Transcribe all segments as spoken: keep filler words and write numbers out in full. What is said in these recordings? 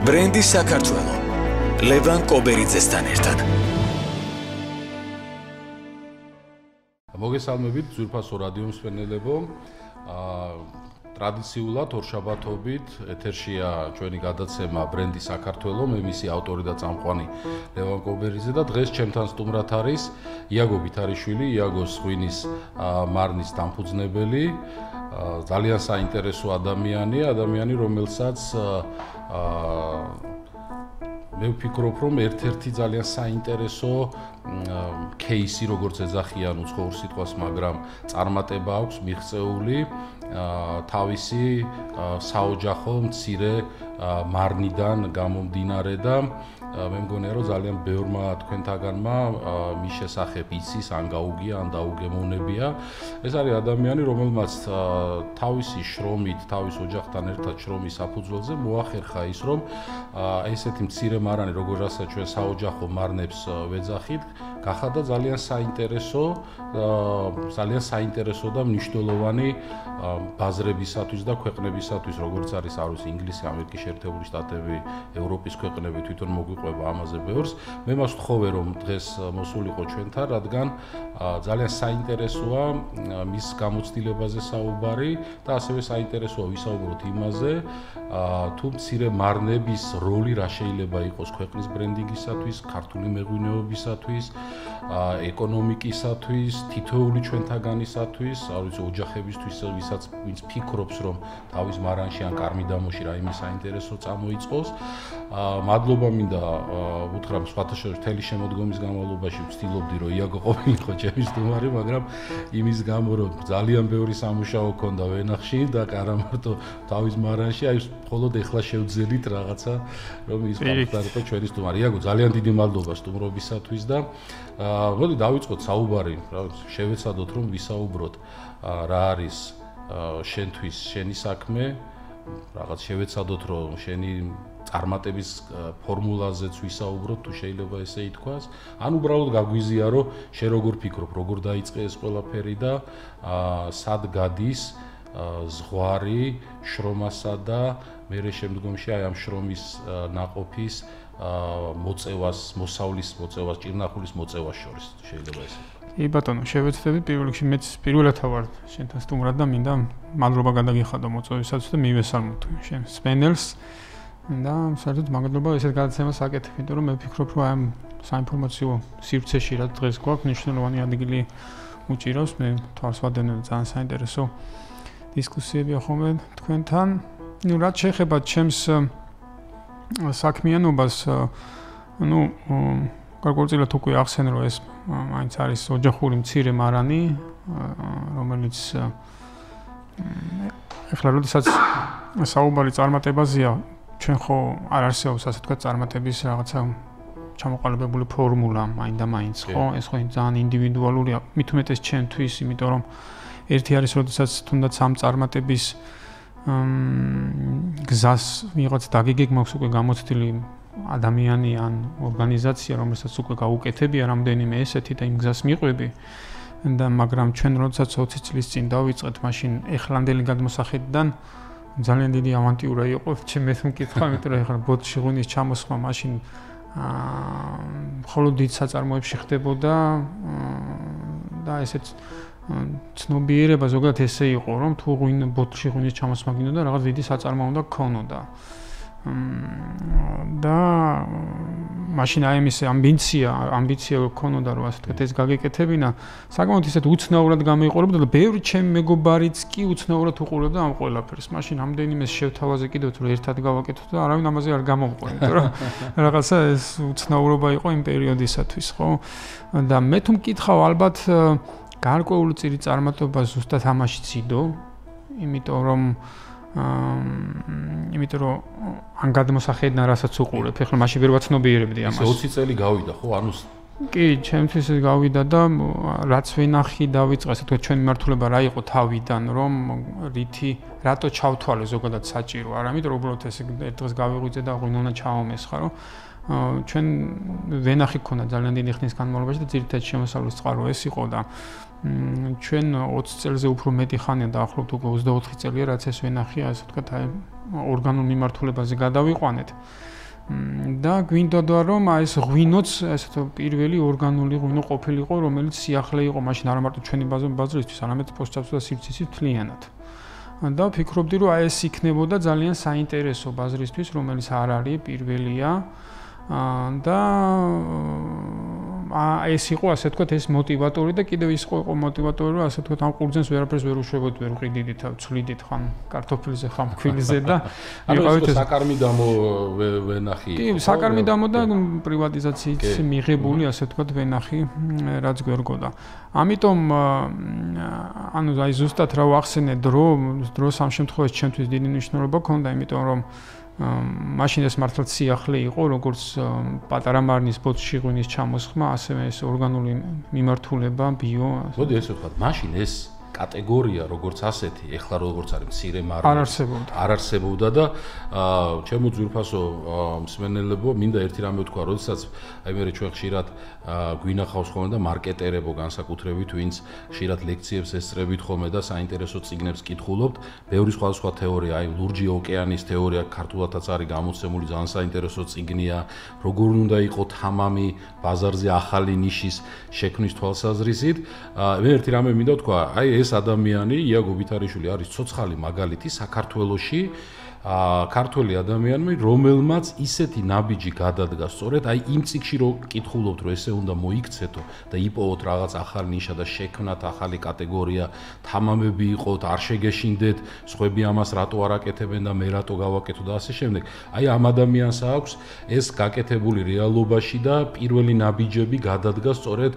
ბრენდი საქართველო ლევან კობერიძესთან ერთად. მოგესალმებით ძვირფასო რადიო მსმენელებო. ტრადიციულად ორშაბათობით ეთერშია ჩვენი გადაცემა ბრენდი საქართველო, მე მისი ავტორი და წამყვანი ლევან კობერიძე და დღეს ჩემთან სტუმრად არის იაგო ბითარიშვილი, იაგოს ღვინის მარნის დამფუძნებელი, ძალიან საინტერესო ადამიანი, ადამიანი რომელსაც მე ვფიქრობ, რომ ერთ-ერთი ძალიან საინტერესო кейსი, როგორც ეძახიან უცხოურ სიტყვას, მაგრამ წარმატება აქვს მიღწეული თავისი საოჯახო მცირე მარნიდან გამომდინარე და მე მგონია, რომ ძალიან ბევრმა თქვენთაგანმა მის შესახებ იცის, ან გაუგია, ან დაუგემოვნებია. ეს არის ადამიანი, რომელმაც თავისი შრომით, თავის ოჯახთან ერთად შრომის საფუძველზე მოახერხა ის, რომ ესეთი მცირე მარანი, როგორიცაა ჩვენ საოჯახო მარნებს ვეძახით, გახადა ძალიან საინტერესო, ძალიან საინტერესო და მნიშვნელოვანი ბაზრებისათვის და ქვეყნებისათვის, როგორც არის არის ინგლისი, ამერიკის შეერთებული შტატები, ევროპის ქვეყნები თვითონ მოგვიყვება ამაზე ბევრს. მე მას ვთხოვე, რომ დღეს მოსულიყო ჩვენთან, რადგან ძალიან საინტერესოა მის გამოცდილებაზე საუბარი და ასევე საინტერესოა ვისაუბროთ იმაზე, თუ მცირე მარნების როლი რა შეიძლება იყოს ქვეყნის ბრენდინგისათვის, ქართული მეღვინეობისათვის, ეკონომიკისათვის, თითოეული ჩვენთაგანისათვის, არ ვიცი, ოჯახებისთვის, ვისაც ვინც ფიქრობს, რომ თავის მარანში ან კარმიდამოში რაიმე საინტერესო წამოიწყოს. მადლობა მინდა უთხრა სხვათა შორის მთელი შემოდგომის განმავლობაში ვცდილობდი, რომ იაგო ყოფილიყო ჩემი სტუმარი, მაგრამ იმის გამო, რომ ძალიან ბევრი სამუშაო ჰქონდა ვენახში და არა მარტო თავის მარანში, აი მხოლოდ ეხლა შევძელით რაღაცა, რომ ის გამხდარიყო ჩვენი სტუმარი. იაგო, ძალიან დიდი მადლობა სტუმრობისათვის და მოდი დავიწყოთ საუბარი, რა ვიცი, შევეცადოთ რომ ვისაუბროთ რა არის შენთვის შენი საქმე, რაღაც შევეცადოთ რომ შენი წარმატების ფორმულაზეც ვისაუბროთ, თუ შეიძლება ესე ითქვას, ან უბრალოდ გაგვიზია, რომ შენ როგორ ფიქრობ, როგორ დაიწყე ეს ყველაფერი და სად გადის ზღვარი შრომასა და მერე შემდგომში აი ამ შრომის ნაყოფის მოწევას, მოსავლის მოწევას, ჭირნახულის მოწევას შორის შეიძლება ესე. კი ბატონო, შევეცდები პირველ რიგში მეც პირველად ვარ შენთან სტუმრად და მინდა მადლობა გადაგიხადო მოწვევისათვის და მივესალმოთ შენ სპენელს და საერთოდ მადლობა ესეთ გადაცემას აკეთებ, იმიტომ რომ მე ვფიქრობ, რომ ამ საინფორმაციო სივრცეში რაც დღეს გვაქვს, მნიშვნელოვანი ადგილი უჭირავს. მე თავს ვადენ ძალიან საინტერესო დისკუსიებია ხოლმე თქვენთან. ნუ რაც შეეხება ჩემს საქმიანობას, ну, გარკვეულწილად უკვე ახსენე, რომ ეს მაინც არის ოჯახური მცირე მარანი, რომელიც ეხლა როდესაც საუბარი წარმატებაზეა, ჩვენ ხო არ არსებობს ასე თქვა წარმატების რაღაცა ჩამოყალიბებული ფორმულა, მაინდა მაინც ხო, ეს ხო ძალიან ინდივიდუალურია, მით უმეტეს ჩემთვის, იმიტომ რომ ერთი არის როდესაც თუნდაც ამ წარმატების გზას ვიღაც დაგიგეგმავს უკვე გამოცდილი ადამიანი ან ორგანიზაცია, რომელსაც უკვე გაუკეთებია რამდენიმე ესეთი და იმ გზას მიყვები და მაგრამ ჩვენ როდესაც ოცი წლის წინ დავიწყეთ, მაშინ ეხლანდელი გადმოსახედიდან ძალიან დიდი ავანტიურა იყო, ჩემს მკითხვა, იმიტომ რომ ეხლა ბოთში ღვინის ჩამოსხმა მაშინ მხოლოდ დიდ საწარმოებში ხდებოდა და ესეც ცნობიერება ზოგადად ესე იყო, რომ თუ ღვინ ბოთში ღვინის ჩამოსხმა გინდოდა, რაღაც დიდი საწარმო უნდა გქონოდა. და მაშინ აი ეს ამბიცია, ამბიცია გქონოდა, რომ ასე ვთქვათ, ეს გაგეკეთებინა, საკმაოდ ისეთ უცნაურად გამოიყურებოდა და ბევრი ჩემი მეგობარიც კი უცნაურად უყურებდა ამ ყველაფერს. მაშინ ამდენიმე შევთავაზე კიდევ თუ ერთად გავაკეთოთ და არავინ ამაზე არ გამომყვა, იმიტომ რომ რაღაცა ეს უცნაურობა იყო იმ პერიოდისათვის, ხო? და მე თუ მკითხავ, ალბათ გარკვეული წირი წარმატება ზუსტად ამაშიც იდო, იმიტომ რომ იმიტომ რომ ან გადმოსახედიდან რასაც უყურებ, ეხლა მაშინ ვერ ვაცნობიერებდი ამას. ეს ოცი წელი გავიდა, ხო? ანუ კი, ჩემთვის გავიდა და რაც ვინახი დავიწყე, ასე თქვა, ჩვენი მართულება რა იყო თავიდან, რომ რითი რატო ჩავთვალე ზოგადად საჭირო, არა, იმიტომ რომ უბრალოდ ეს ერთ დღეს გავიღვიძე და ღვინო უნდა ჩავამესხა, რომ ჩვენ ვენახი გქონდა ძალიან დიდი ხნის განმავლობაში და ძირითადად შემოსავლის წყარო ეს იყო და ჩვენ ოცი წელზე უფრო მეტი ხანია დაახლოებით უკვე ოცდაოთხი წელია რაც ეს ვენახი, ასე ვთქვათ, აი ორგანულ მიმართულებაზე გადავიყვანეთ. და გვინდოდა რომ აი ეს ღვინოც ესეთ პირველი ორგანული ღვინო ყოფილიყო, რომელიც სიახლე იყო მაშინ არა მარტო ჩვენი ბაზრისთვის, არამედ პოსტჭაბსა და სივრცისით მთლიანად. და ვფიქრობდი რომ აი ეს იქნებოდა ძალიან საინტერესო ბაზრისთვის, რომელიც არ არის პირველია და ეს იყო ასე ვთქვათ ეს мотиваტორი და კიდევ ის იყო мотиваტორი რომ ასე ვთქვათ ამ ყურძენს ვერაფერს ვერ უშვებოდ ვერ ვყიდიდით, ვცვლიდით ხან კარტოფილზე, ხან ფქვილზე და ვიყავით ეს საკარმი დამო ვენახი. კი, საკარმი დამო და პრივატიზაციით მიღებული ასე ვთქვათ ვენახი რაც გვერგოდა. ამიტომ ანუ აი ზუსტად რა ვახსენე დრო, დრო სამ შემთხვევაში ჩემთვის დიდი მნიშვნელობა ჰქონდა, იმიტომ რომ მაშინ ეს მართლაც სიახლე იყო, როგორც პატარა მარნის ბოთლში ღვინის ჩამოსხმა, ასევე ეს ორგანული მიმართულება, ბიო. მოდი ესე ვთქვათ, მაშინ ეს კატეგორია როგორც ასეთი, ეხლა როგორც არის მცირე მარნი არ არსებობდა. არ არსებობდა და ჩემო ძვირფასო მსმენელებო, მინდა ერთი რამე ვთქვა, როდესაც აი მე ჩვენ ხშირად გვინახავს ხოლმე და მარკეტერებო განსაკუთრებით, ვინც ხშირად ლექციებს ესწრებით ხოლმე და საინტერესო წიგნებს კითხულობთ, ბევრი სხვადასხვა თეორია, აი ლურჯი ოკეანის თეორია ქართულადაც არის გამოცემული, ძალიან საინტერესო წიგნია, როგორ უნდა იყოს თამამი ბაზარზე ახალი ნიშის შექმნის თვალსაზრისით. მე ერთი რამე მინდა ვთქვა, აი ეს ადამიანი იაგო ვითარიშვილი არის ცოცხალი მაგალითი საქართველოში ქართველი ადამიანები, რომელმაც ისეთი ნაბიჯი გადადგა სწორედ აი იმ წიგში რო კითხულობთ რომ ესე უნდა მოიქცეთო და იპოვოთ რაღაც ახალი ნიშა და შექმნათ ახალი კატეგორია, თამამები იყოთ, არ შეგეშინდეთ, სხვები ამას რატო არ აკეთებენ და მე რატო გავაკეთო და ასე შემდეგ. აი ამ ადამიანს აქვს ეს გაკეთებული რეალობაში და პირველი ნაბიჯები გადადგა სწორედ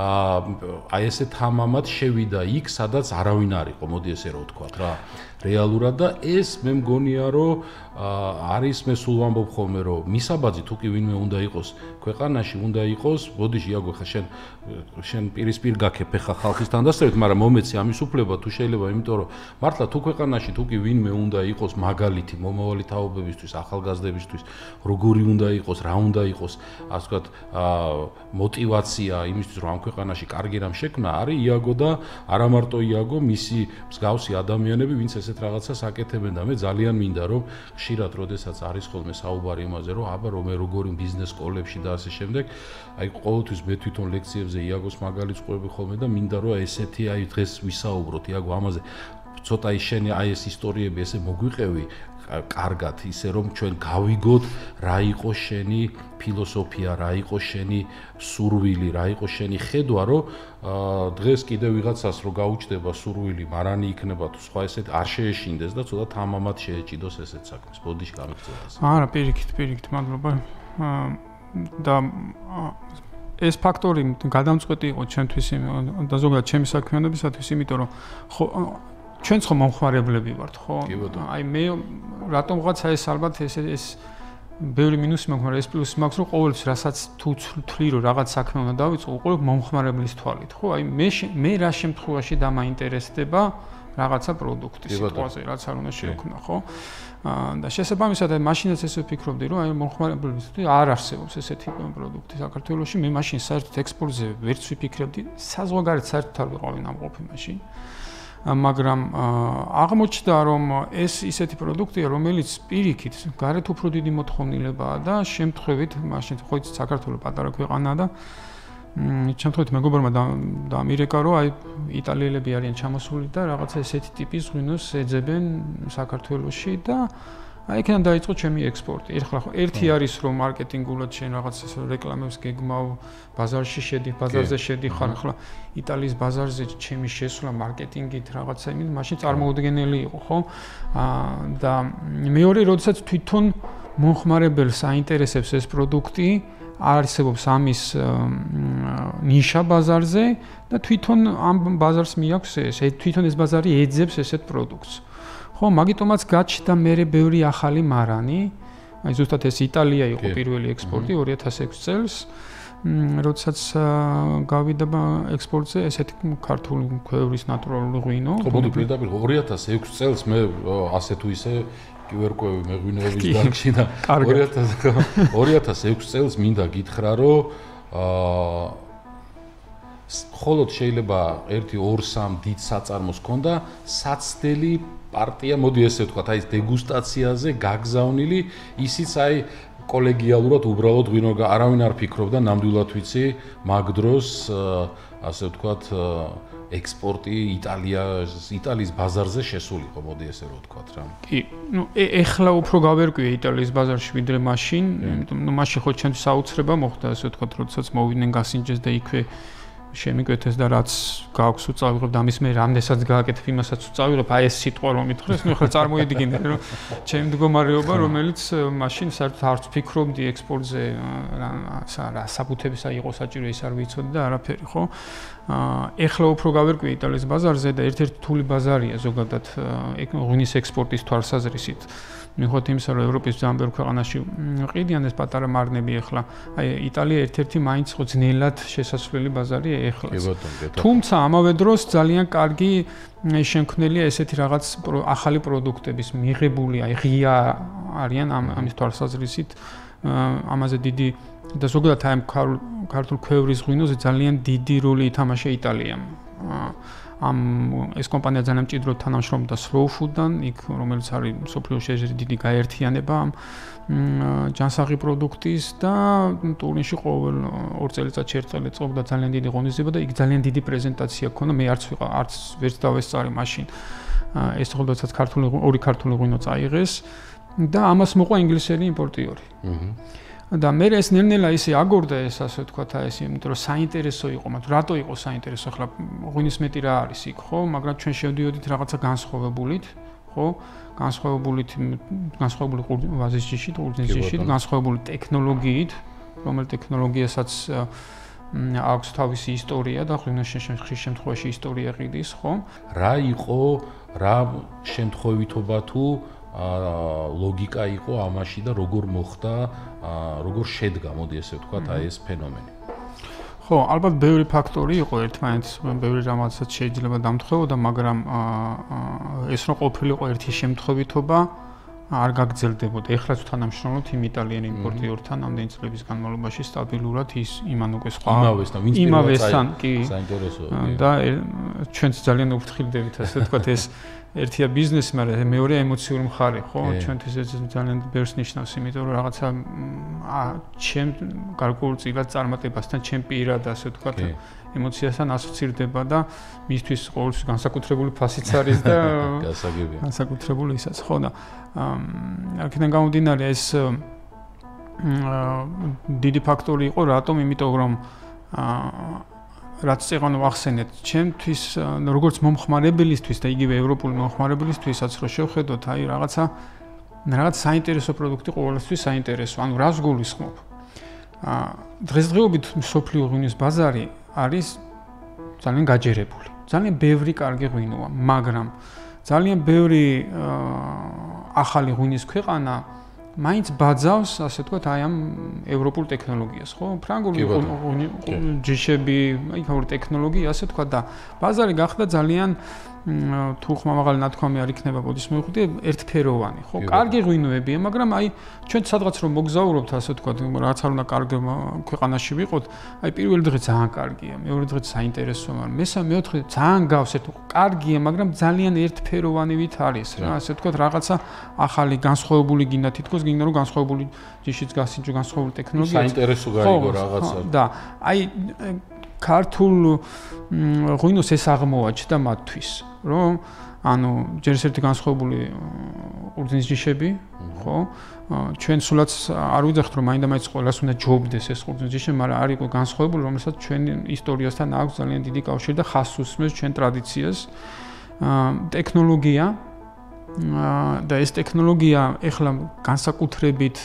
აი ესე თამამად შევიდა იქ, სადაც არავინ არ იყო, მოდი ესე რო ვთქვათ რა. რეალურად და ეს მე მგონია რომ არის მე სულ ვამბობ ხოლმე რომ მისაბაძი თუ კი ვინმე უნდა იყოს ქვეყანაში უნდა იყოს ბოდიში იაგო ხა შენ შენ პირისპირ გაქებ ხა ხალხის თანდასწრებით მაგრამ მომეცი ამის უფლება თუ შეიძლება იმიტომ რომ მართლა თუ ქვეყანაში თუ კი ვინმე უნდა იყოს მაგალითი მომავალი თაობებისთვის ახალგაზრდებისთვის როგორი უნდა იყოს რა უნდა იყოს ასე ვთქვათ мотиваცია იმისთვის რომ ამ ქვეყანაში კარგი რამ შექმნა არის იაგო და არა მარტო იაგო მისი მსგავსი ადამიანები ვინც ესეთ რაღაცას აკეთებენ და მე ძალიან მინდა რომ ხშირად როდესაც არის ხოლმე საუბარი იმაზე რომ აბა რომ მე როგორი ბიზნეს სკოლებში და ასე შემდეგ აი ყოველთვის მე თვითონ ლექციებზე იაგოს მაგალითს ყვები ხოლმე და მინდა რომ ესეთი აი დღეს ვისაუბროთ იაგო ამაზე ცოტა ის შენი აი ეს ისტორიები ესე მოგვიყევი კარგად ისე რომ ჩვენ გავიგოთ რა იყო შენი ფილოსოფია რა იყო შენი სურვილი რა იყო შენი ხედვა რომ დღეს კიდე ვიღაცას რო გაუჩნდება სურვილი მარანი იქნება თუ სხვა ესეთ არ შეეშინდეს და ცოტა თამამად შეეჭიდოს ესეთ საქმეს ბოდიში გამიგწევდეს არა პირიქით პირიქით მადლობა და ეს ფაქტორი გადამწყვეტი იყო ჩვენთვის და ზოგადად ჩემი საქმიანობისათვის იმიტომ რომ ჩვენც ხომ მომხმარებლები ვართ, ხო? აი მე რატომღაც ეს ალბათ ეს ეს ბევრი მინუსი მაქვს, მაგრამ ეს პლუსი მაქვს, რომ ყოველთვის რასაც თუ თვლი რომ რაღაც საქმე უნდა დავიწყო, უყურებ მომხმარებლის თვალით, ხო? აი მე მე რა შემთხვევაში დამაინტერესდება რაღაცა პროდუქტი სიტყვაზე, რაც არ უნდა შეექმნა, ხო? და შესაბამისად აი მაშინაც ესე ვფიქრობდი, რომ აი მომხმარებლისთვის არ არსებობს ესეთი პროდუქტი საქართველოში, მე მაშინ საერთოდ ექსპორტზე ვერც ვიფიქრებდი, საზღვარგარეთ საერთოდ არ ვიყავი ნამყოფი მაშინ. მაგრამ აღმოჩნდა რომ ეს ისეთი პროდუქტია რომელიც პირიქით გარეთ უფრო დიდი მოთხოვნილებაა და შემთხვევით მაშინ ხო იცით საქართველოს პატარა ქვეყანაა და შემთხვევით მეგობრებმა დამირეკა რომ აი იტალიელები არიან ჩამოსული და რაღაცა ესეთი ტიპის ღვინოს ეძებენ საქართველოში და აი იქიდან დაიწყო ჩემი ექსპორტი. ეხლა ხო ერთი არის რომ მარკეტინგულად შენ რაღაც ეს რეკლამებს გეგმავ, ბაზარში შედი, ბაზარზე შედი ხარ, ახლა იტალიის ბაზარზე ჩემი შესვლა მარკეტინგით რაღაცა იმით, მაშინ წარმოუდგენელი იყო, ხო? აა და მეორე, როდესაც თვითონ მომხმარებელს აინტერესებს ეს პროდუქტი, არსებობს ამის ნიშა ბაზარზე და თვითონ ამ ბაზარს მიაქვს ეს, თვითონ ეს ბაზარი ეძებს ესეთ პროდუქტს. ხო, მაგიტომაც გაჩნდა მერე ბევრი ახალი მარანი. აი ზუსტად ეს იტალია იყო პირველი ექსპორტი ორი ათას ექვსი წელს. როდესაც გავიდა ექსპორტზე ესეთი ქართული ქვევრის ნატურალური ღვინო. ხო, მოდი პირდაპირ ორი ათას ექვსი წელს მე ასე თუ ისე კი ვერ ყვევი მეღვინეობის დარგში და ორი ათას ექვსი წელს მინდა გითხრა რომ აა ხოლოდ შეიძლება ერთი ორ სამ დიდ საწარმოს ქონდა საცდელი პარტია, მოდი ესე ვთქვათ, აი დეგუსტაციაზე გაგზავნილი, ისიც აი კოლეგიალურად უბრალოდ ღვინო არავინ არ ფიქრობდა, ნამდვილად ვიცი, მაგ დროს ასე ვთქვათ, ექსპორტი იტალიას, იტალიის ბაზარზე შესულიყო, მოდი ესე რომ ვთქვათ რა. კი, ნუ ეხლა უფრო გავერკვია იტალიის ბაზარში ვიდრე მაშინ, იმიტომ რომ მაშინ ხო ჩემთვის საოცრება მოხდა, ასე ვთქვათ, როდესაც მოვიდნენ გასინჯეს და იქვე შემიკვეთეს და რაც გააქვს უწავიღებ და ამის მე რამდენსაც გააკეთებ იმასაც უწავიღებ, აი ეს სიტყვა რომ მითხრეს, ნუ ახლა წარმოიდგინე რომ ჩემი მდგომარეობა, რომელიც მაშინ საერთოდ არც ფიქრობდი ექსპორტზე რა საბუთების აი იყო საჭირო ის არ ვიცოდი და არაფერი, ხო? ეხლა უფრო გავერკვია იტალიის ბაზარზე და ერთ-ერთი რთული ბაზარია ზოგადად ღვინის ექსპორტის თვალსაზრისით. მიუხედავად იმისა, რომ ევროპის ძალიან ბევრ ქვეყანაში ყიდიან ეს პატარა მარნები ეხლა, აი იტალია ერთ-ერთი მაინც ხო ძნელად შესასვლელი ბაზარია ეხლა. თუმცა ამავე დროს ძალიან კარგი შემქმნელია ესეთი რაღაც ახალი პროდუქტების მიღებული, აი ღია არიან ამ ამის თვალსაზრისით, ამაზე დიდი და ზოგადად აი ქართულ ქვევრის ღვინოზე ძალიან დიდი როლი ითამაშა იტალიამ. ამ ეს კომპანია ძალიან მჭიდროდ თანამშრომლობდა Slow Food-დან, იქ რომელიც არის მსოფლიოში ერთ-ერთი დიდი გაერთიანება ამ ჯანსაღი პროდუქტის და ტურინში ყოველ ორ წელიწადში ერთ წელი წობდა ძალიან დიდი ღონისძიება და იქ ძალიან დიდი პრეზენტაცია ჰქონდა, მე არც ვიყავ, არც ვერც დავესწარი მაშინ. ეს ხოლმეც ქართული ორი ქართული ღვინო წაიღეს და ამას მოყვა ინგლისელი იმპორტიორი. აჰა. და მე ეს ნელ-ნელა ისე აგორდა ეს ასე ვთქვათ, აი ეს იმიტომ რომ საინტერესო იყო, მაგრამ რატო იყო საინტერესო? ახლა ღვინის მეტი რა არის იქ, ხო? მაგრამ ჩვენ შევდიოდით რაღაცა განსხვავებულით, ხო? განსხვავებულით, განსხვავებული ვაზის ჯიშით, ყურძნის ჯიშით, განსხვავებული ტექნოლოგიით, რომელიც ტექნოლოგიასაც აქვს თავისი ისტორია და ღვინის შემთხვევაში ისტორია ყიდის, ხო? რა იყო, რა შემთხვევითობა თუ ლოგიკა იყო ამაში და როგორ მოხდა, როგორ შედგა, მოდი ესე ვთქვათ, აი ეს ფენომენი. ხო, ალბათ ბევრი ფაქტორი იყო, ერთმანეთს ბევრი რამაცაც შეიძლება დამთხევოდა, მაგრამ ეს რომ ყოფილიყო ერთი შემთხვევითობა არ გაგრძელდებოდა. ეხლაც თანამშრომლობთ იმ იტალიან იმპორტიორთან ამდენი წლების განმავლობაში სტაბილურად ის იმან უკვე სხვა იმავესთან, ვინც იმავესთან, კი. საინტერესოა. და ჩვენც ძალიან უფრთხილდებით, ასე ვთქვათ, ეს ერთია ბიზნესი, მაგრამ მეორეა ემოციური მხარე, ხო? ჩვენთვის ეს ძალიან ბევრს ნიშნავს, იმიტომ რომ რაღაცა ჩემ გარკვეულწილად წარმატებასთან, ჩემ პირად, ასე ვთქვათ, ემოციასთან ასოცირდება და მისთვის ყოველთვის განსაკუთრებული ფასიც არის და გასაგებია. განსაკუთრებული ისაც, ხო და აქედან გამომდინარე ეს დიდი ფაქტორი იყო, რატომ? იმიტომ რომ რაც წეღანო ახსენეთ, ჩემთვის როგორც მომხმარებლისთვის და იგივე ევროპული მომხმარებლისთვისაც რო შევხედოთ, აი რაღაცა რაღაც საინტერესო პროდუქტი ყოველთვის საინტერესო, ანუ რას გულისხმობ? აა დღესდღეობით მსოფლიო ღვინის ბაზარი არის ძალიან გაჯერებული. ძალიან ბევრი კარგი ღვინოა, მაგრამ ძალიან ბევრი ახალი ღვინის ქვეყანა მაინც ბაძავს, ასე ვთქვათ, აი ამ ევროპულ ტექნოლოგიას, ხო? ფრანგული ჯიშები, აი ქაური ტექნოლოგია, ასე ვთქვათ და ბაზარი გახდა ძალიან თუ ხმამაღალი ნათქვამი არ იქნება, ბოდის მოვიხდი, ერთფეროვანი, ხო? კარგი ღვინოებია, მაგრამ აი ჩვენ სადღაც რომ მოგზაურობთ, ასე ვთქვათ, რაც არ უნდა კარგი ქვეყანაში ვიყოთ, აი პირველი დღე ძალიან კარგია, მეორე დღე საინტერესოა, მაგრამ მესამე, მეოთხე ძალიან გავს, ერთ კარგია, მაგრამ ძალიან ერთფეროვანივით არის, რა, ასე ვთქვათ, რაღაცა ახალი განსხვავებული გინდა თითქოს გინდა რომ განსხვავებული ჯიშიც გასინჯო, განსხვავებული ტექნოლოგია. საინტერესო გაიგო რაღაცა. და აი ქართულ ღვინოს ეს აღმოაჩნდა მათთვის, რომ ანუ ჯერ ერთი განსხვავებული ყურძნის ჯიშები, ხო? ჩვენ სულაც არ ვიძახთ, რომ მაინდა-მაინც ყველას უნდა ჯობდეს ეს ყურძნის ჯიში, მაგრამ არის განსხვავებული, რომელსაც ჩვენ ისტორიასთან აქვს ძალიან დიდი კავშირი და ხაზს უსმენს ჩვენ ტრადიციას. ტექნოლოგია და ეს ტექნოლოგია ეხლა განსაკუთრებით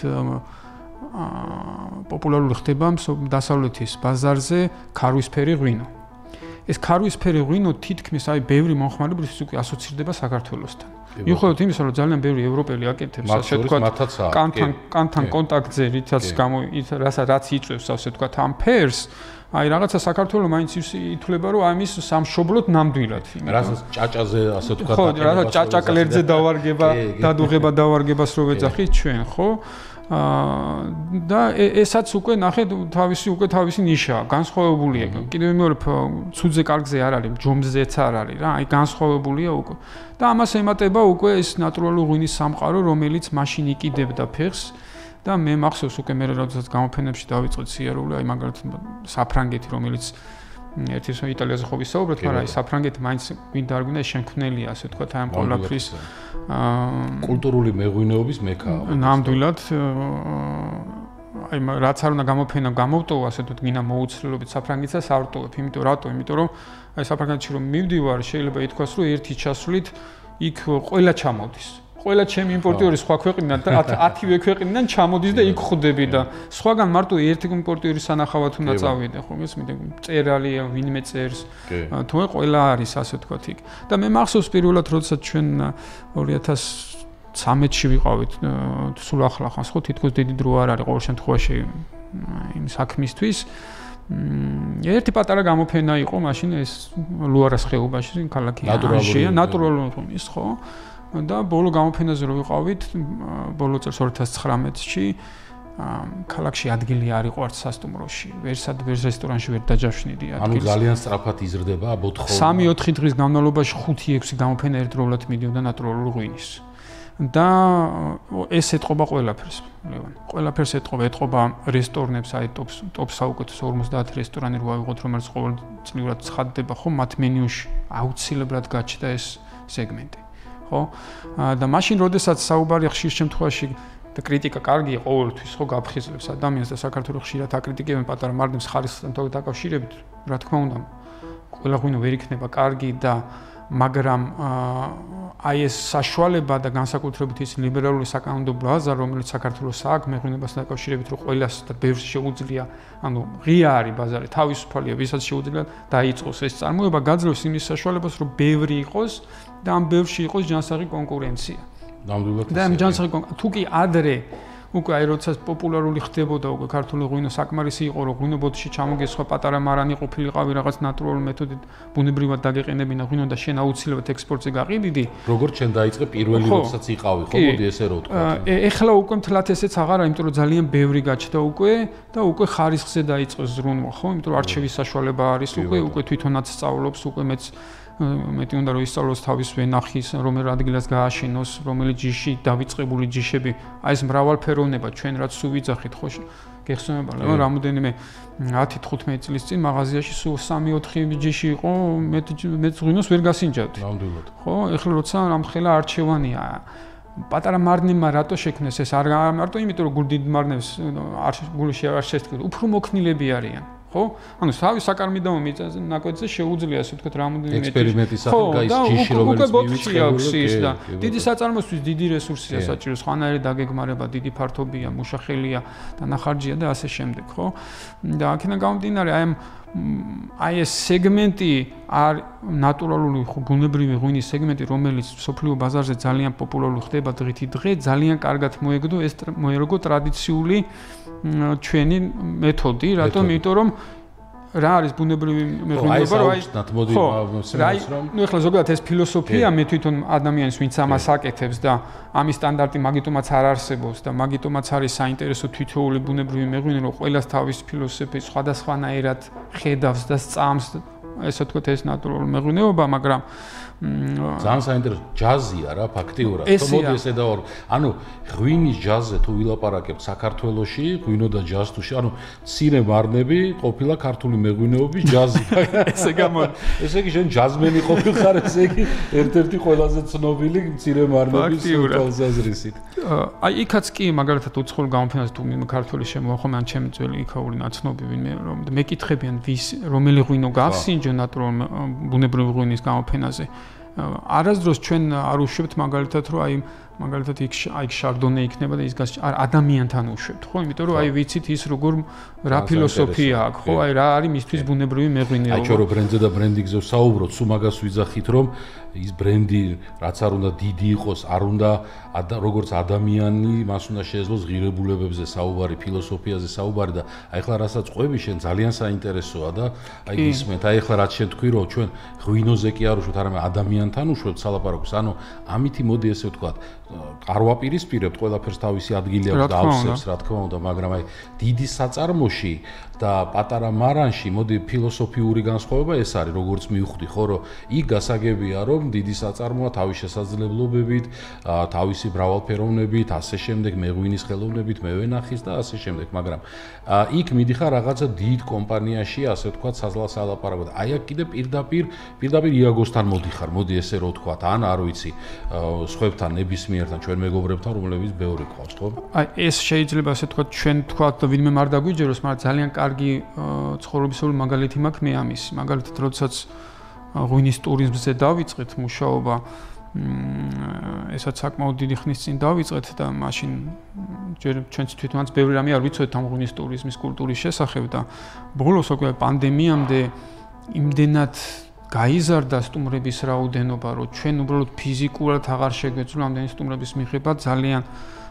პოპულარული ხდება დასავლეთის ბაზარზე ქარვისფერი ღვინო. ეს ქარვისფერი ღვინო თითქმის აი ბევრი მომხმარებლის უკვე ასოცირდება საქართველოსთან. მიუხედავად იმისა, რომ ძალიან ბევრი ევროპელი აკეთებს, ასე ვთქვათ, კანთან კანთან კონტაქტზე, რითაც გამო რასაც რაც იწვევს, ასე ვთქვათ, ამ ფერს, აი რაღაცა საქართველოს მაინც ითვლება, რომ ამის სამშობლოდ ნამდვილად. რასაც ჭაჭაზე, ასე ვთქვათ, ხო, რასაც ჭაჭაკლერზე დავარგება, დადუღება დავარგებას რო ვეძახით ჩვენ, ხო? აა და ესაც უკვე ნახეთ თავისი უკვე თავისი ნიშაა, განსხვავებულია. კიდევ მეორე ცუძე კარგზე არ არის, ჯომზეც არ არის რა, აი განსხვავებულია უკვე. და ამას ემატება უკვე ეს ნატურალური ღვინის სამყარო, რომელიც მაშინ იყიდებდა ფეხს და მე მახსოვს უკვე მე როდესაც გამოფენებში დავიწყეთ სიარული, აი მაგალითად საფრანგეთი, რომელიც ერთის იტალიაზე ხო ვისაუბრეთ, მაგრამ აი საფრანგეთი მაინც ვინ დაარგვინა შემქმნელია, ასე ვთქვათ, აი ამ ყველაფრის კულტურული მეღვინეობის მექაა. ნამდვილად აი რაც არ უნდა გამოფენა გამოვტოვა, ასე ვთქვათ, გინა მოუცლელობით საფრანგეთსაც არ ვტოვებ, იმიტომ რატო? იმიტომ რომ აი საფრანგეთში რომ მივდივარ, შეიძლება ითქვას, რომ ერთი ჩასვლით იქ ყველა ჩამოდის. ყველა ჩემი იმპორტიორი სხვა ქვეყნიდან და ათივე ქვეყნიდან ჩამოდის და იქ ხვდები და სხვაგან მარტო ერთი იმპორტიორი სანახავად უნდა წავიდე, ხო გესმით? წერალია, ვინმე წერს. თუმცა ყველა არის, ასე ვთქვათ, იქ. და მე მახსოვს პირველად, როდესაც ჩვენ ორი ათას ცხრამეტში ვიყავით, სულ ახლა ხანს, ხო, თითქოს დიდი დრო არ არის ყოველ შემთხვევაში იმ საქმისთვის. ერთი პატარა გამოფენა იყო, მაშინ ეს ლუარას ხეობაში, ქალაქი ანჟეა, ნატურალური ის, ხო? და ბოლო გამოფენაზე რო ვიყავით, ბოლო წელს ორი ათას ცხრამეტში, ქალაქში ადგილი არ იყო არც სასტუმროში, ვერსად ვერ რესტორანში ვერ დაჯავშნიდი ადგილს. ანუ ძალიან სწრაფად იზრდება აბოთხო. სამი ოთხი დღის განმავლობაში ხუთი ექვსი გამოფენა ერთდროულად მიდიოდა ნატურალურ ღვინის. და ეს ეთყობა ყველაფერს, ლევან. ყველაფერს ეთყობა, ეთყობა რესტორნებს, აი ტოპს ტოპს საუკეთესო ორმოცდაათი რესტორანი რო ავიღოთ, რომელიც ყოველწლიურად ცხადდება, ხო, მათ მენიუში აუცილებლად გაჩნდა ეს სეგმენტი. ხო? და მაშინ როდესაც საუბარია ხშირ შემთხვევაში და კრიტიკა კარგია ყოველთვის, ხო, გაფხიზლებს ადამიანს და საქართველოს ხშირად აკრიტიკებენ პატარა მარნებს ხარისხთან დაკავშირებით, რა თქმა უნდა, ყველა ღვინო ვერ იქნება კარგი და მაგრამ აი ეს საშუალება და განსაკუთრებით ის ლიბერალური საკანონმდებლო აზარი, რომელიც საქართველოს აქვს მეღვინებასთან დაკავშირებით, რომ ყველას და ბევრს შეუძლია, ანუ ღია არის ბაზარი, თავისუფალია, ვისაც შეუძლია დაიწყოს ეს წარმოება, გაძლევს იმის საშუალებას, რომ ბევრი იყოს და ამ ბევრში იყოს ჯანსაღი კონკურენცია. ნამდვილად. და ამ ჯანსაღი კონკურენცია, თუ კი ადრე უკვე აი როდესაც პოპულარული ხდებოდა უკვე ქართული ღვინო საკმარისი იყო, რომ ღვინობოდში ჩამოგესხვა პატარა მარანი ყოფილიყავი რაღაც ნატურალური მეთოდით ბუნებრივად დაგეყენებინა ღვინო და შენ აუცილებლად ექსპორტზე გაყიდიდი. როგორც შენ დაიწყე პირველი როდესაც იყავი, ხო, მოდი ესე რო ვთქვა. ეხლა უკვე მთლად ესეც აღარა, იმიტომ რომ ძალიან ბევრი გაჩნდა უკვე და უკვე ხარისხზე დაიწყო ზრუნვა, ხო? იმიტომ რომ არჩევის საშუალება არის უკვე, უკვე თვითონაც სწავლობს, უკვე მეც მეტი უნდა რომ ისწავლოს თავის ვენახის, რომელ ადგილას გააშენოს, რომელი ჯიში დავიწყებული ჯიშები, აი ეს მრავალფეროვნება ჩვენ რაც სულ ვიძახით, ხო? გეხსოვნება, რომ რამოდენიმე ათი თხუთმეტი წლის წინ მაღაზიაში სულ სამი ოთხი ჯიში იყო, მე მე ღვინოს ვერ გასინჯავდი. ნამდვილად. ხო, ეხლა როცა რამხელა არჩევანია. პატარა მარნებმა რატო შექმნეს ეს? არ მარტო იმიტომ რომ გულდიდ მარნებს არ გულში არ შეესწრებთ, უფრო მოქნილები არიან. ხო? ანუ თავის საკარმიდამო მიწაზე ნაკვეთზე შეუძლია ასე ვთქვათ რამოდენიმე ექსპერიმენტის სახით გაის ჯიში რომელიც მივიწყებს და დიდი საწარმოსთვის დიდი რესურსია საჭირო, სხვანაირი დაგეგმარება, დიდი ფართობია, მუშახელია და ნახარჯია და ასე შემდეგ, ხო? და აქედან გამომდინარე, აი ამ აი ეს სეგმენტი არ ნატურალური ბუნებრივი ღვინის სეგმენტი, რომელიც სოფლიო ბაზარზე ძალიან პოპულარული ხდება დღითი დღე, ძალიან კარგად მოეგდო ეს მოერგო ტრადიციული ჩვენი მეთოდი, რატომ? იმიტომ რომ რა არის ბუნებრივი მეღვინეობა, რომ აი ნუ ეხლა ზოგადად ეს ფილოსოფია მე თვითონ ადამიანს ვინც ამას აკეთებს და ამის სტანდარტი მაგიტომაც არ არსებობს და მაგიტომაც არის საინტერესო თითოეული ბუნებრივი მეღვინე, რომ ყველას თავის ფილოსოფია სხვადასხვანაირად ხედავს და სწამს, ესე ვთქვათ, ეს ნატურალური მეღვინეობა, მაგრამ ძალიან საინტერესო ჯაზია რა ფაქტიურად. მოდი ესე დავარ. ანუ ღვინის ჯაზზე თუ ვილაპარაკებთ საქართველოში, ღვინო და ჯაზ თუ ანუ მცირე მარნები ყოფილა ქართული მეღვინეობის ჯაზი. ესე გამო ესე იგი შენ ჯაზმენი ყოფილხარ, ესე იგი ერთ-ერთი ყველაზე ცნობილი მცირე მარნების თვალსაზრისით. აი იქაც კი მაგალითად უცხოურ გამოფენაზე თუ ქართული შემოახო, ან ჩემი ძველი იქაური ნაცნობი ვინმე რომ მეკითხებიან ვის რომელი ღვინო გავსინჯო ნატურალურ ბუნებრივი ღვინის გამოფენაზე. არასდროს ჩვენ არ უშვებთ მაგალითად რომ აი მაგალითად იქ აი შარდონე იქნება და ის ადამიანთან უშვებთ, ხო? იმიტომ რომ აი ვიცით ის როგორ რა ფილოსოფია აქვს, ხო? აი რა არის მისთვის ბუნებრივი მეღვინეობა. აი ჩვენ რო ბრენდზე და ბრენდინგზე ვსაუბრობთ, სულ მაგას ვიძახით რომ ის ბრენდი რაც არ უნდა დიდი იყოს, არ უნდა როგორც ადამიანი, მას უნდა შეეძლოს ღირებულებებზე საუბარი, ფილოსოფიაზე საუბარი და აი ახლა რასაც ყვები შენ ძალიან საინტერესოა და აი გისმენთ, აი ახლა რაც შენ თქვი რომ ჩვენ ღვინოზე კი არ უშვებთ, არამედ ადამიანთან უშვებთ სალაპარაკოს, ანუ ამითი მოდი ესე ვთქვათ არ ვაპირისპირებთ, ყველაფერს თავისი ადგილი აქვს და ავსებს, რა თქმა უნდა, მაგრამ აი დიდი საწარმოში და პატარა მარანში მოდი ფილოსოფიური განსხვავება ეს არის, როგორც მივხვდი, ხო, რომ იქ გასაგებია, რომ რომ დიდი საწარმოა თავის შესაძლებლობებით, თავისი მრავალფეროვნებით, ასე შემდეგ, მეღვინის ხელოვნებით, მევენახის და ასე შემდეგ, მაგრამ იქ მიდიხარ რაღაცა დიდ კომპანიაში, ასე ვთქვათ, საზღვარგარეთ ალაპარაკოთ. აი აქ კიდე პირდაპირ, პირდაპირ იაგოსთან მოდიხარ, მოდი ესე რო ვთქვათ, ან არ ვიცი, სხვებთან, ნებისმიერთან, ჩვენ მეგობრებთან, რომლებიც ბევრი ყავს, ხო? აი ეს შეიძლება ასე ვთქვათ, ჩვენ ვთქვათ, ვინმე არ დაგვიჯეროს, მაგრამ ძალიან კარგი ცხოვრებისეული მაგალითი მაქვს მე ამის. მაგალითად, როდესაც ღვინის ტურიზმზე დავიწყეთ მუშაობა, ესაც საკმაოდ დიდი ხნის წინ დავიწყეთ და მაშინ ჯერ ჩვენც თვითონაც ბევრი რამე არ ვიცოდით ამ ღვინის ტურიზმის კულტურის შესახებ და ბოლოს უკვე პანდემიამდე იმდენად გაიზარდა სტუმრების რაოდენობა, რომ ჩვენ უბრალოდ ფიზიკურად აღარ შეგვეძლო ამდენი სტუმრების მიღება, ძალიან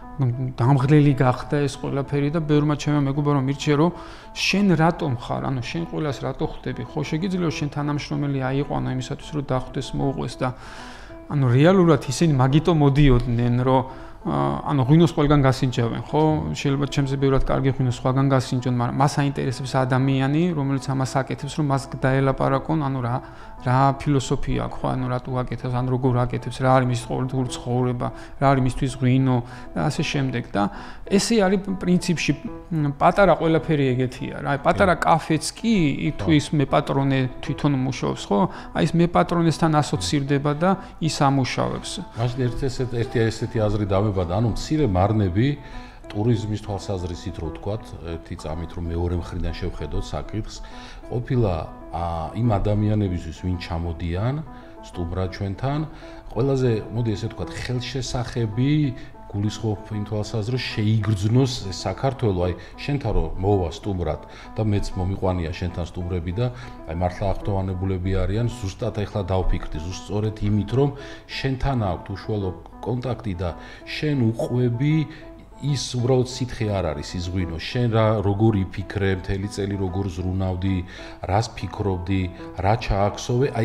დამღლელი გახდა ეს ყველაფერი და ბევრმა ჩემმა მეგობრებმა მირჩია რომ შენ რატომ ხარ, ანუ შენ ყველას რატო ხვდები, ხო შეგიძლია შენ თანამშრომელი აიყო, ანუ იმისათვის რომ დახვდეს მოუყვეს და ანუ რეალურად ისინი მაგიტო მოდიოდნენ, რომ ანუ ღვინოს ყველგან გასინჯავენ, ხო? შეიძლება ჩემზე ბევრად კარგი ღვინოს სხვაგან გასინჯონ, მაგრამ მას აინტერესებს ადამიანი, რომელიც ამას აკეთებს, რომ მას დაელაპარაკონ, ანუ რა რა ფილოსოფია აქვს, ხო? ანუ რატო აკეთებს, ან როგორ აკეთებს, რა არის მის ყოველდღიური ცხოვრება, რა არის მისთვის ღვინო და ასე შემდეგ და ესე არის პრინციპში პატარა ყველაფერი ეგეთია, რა. პატარა კაფეც კი თუ ის მეპატრონე თვითონ მუშაობს, ხო? აი ეს მეპატრონესთან ასოცირდება და ის ამუშავებს. მაშინ ერთ ესეთი ერთი ესეთი აზრი დამებადა, ანუ მცირე მარნები ტურიზმის თვალსაზრისით რო ვთქვათ, ერთი წამით რომ მეორე მხრიდან შევხედოთ საკითხს, ყოფილა იმ ადამიანებისთვის, ვინ ჩამოდიან სტუმრად ჩვენთან, ყველაზე, მოდი ესე ვთქვათ, ხელშესახები გულისხმობ იმ თვალსაზრისით შეიგრძნოს საქართველო, აი შენთან რომ მოვა სტუმრად და მეც მომიყვანია შენთან სტუმრები და აი მართლა აღფრთოვანებულები არიან, ზუსტად ახლა დავფიქრდი, ზუსტ სწორედ იმით რომ შენთან აქვს უშუალო კონტაქტი და შენ უყვები ის უბრალოდ სითხე არ არის ის ღვინო, შენ რა როგორ იფიქრე, მთელი წელი როგორ ზრუნავდი, რას ფიქრობდი, რა ჩააქსოვე, აი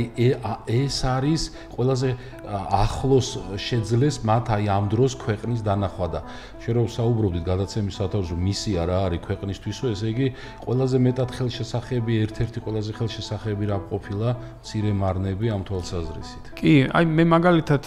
ეს არის ყველაზე ახლოს შეძლეს მათ აი ამ დროს ქვეყნის დანახვა და შენ რო საუბრობდით გადაცემის სათავეში რომ მისია რა არის ქვეყნისთვისო, ესე იგი ყველაზე მეტად ხელშესახები, ერთ-ერთი ყველაზე ხელშესახები რა ყოფილა მცირე მარნები ამ თვალსაზრისით. კი, აი მე მაგალითად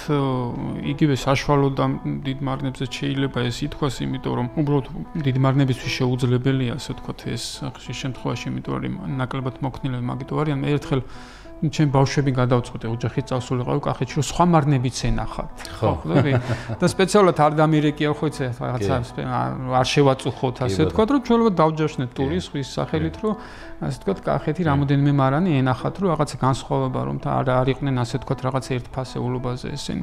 იგივე საშუალო და დიდ მარნებზე შეიძლება ეს ითქვას, იმიტომ რომ უბრალოდ დიდ მარნებისთვის შეუძლებელია, ასე ვთქვათ, ეს ხშირ შემთხვევაში, იმიტომ რომ ნაკლებად მოქნილები მაგიტო არიან. მე ერთხელ ჩემ ბავშვები გადავწყვეტე, ოჯახით წავსულიყავი კახეთში, რომ სხვა მარნებიც ენახავთ. ხო, ხვდები? და სპეციალურად არ დამირეკია, ხო იცი, რაღაცა არ შევაწუხოთ, ასე ვთქვათ, რომ ჩვეულებრივ დავჯაშნეთ ტურის ხვის სახელით, რომ ასე ვთქვათ, კახეთი რამოდენიმე მარანი ენახათ, რომ რაღაცა განსხვავება რომ არ არიყვნენ, ასე ვთქვათ, რაღაც ერთ ფასეულობაზე ესენი.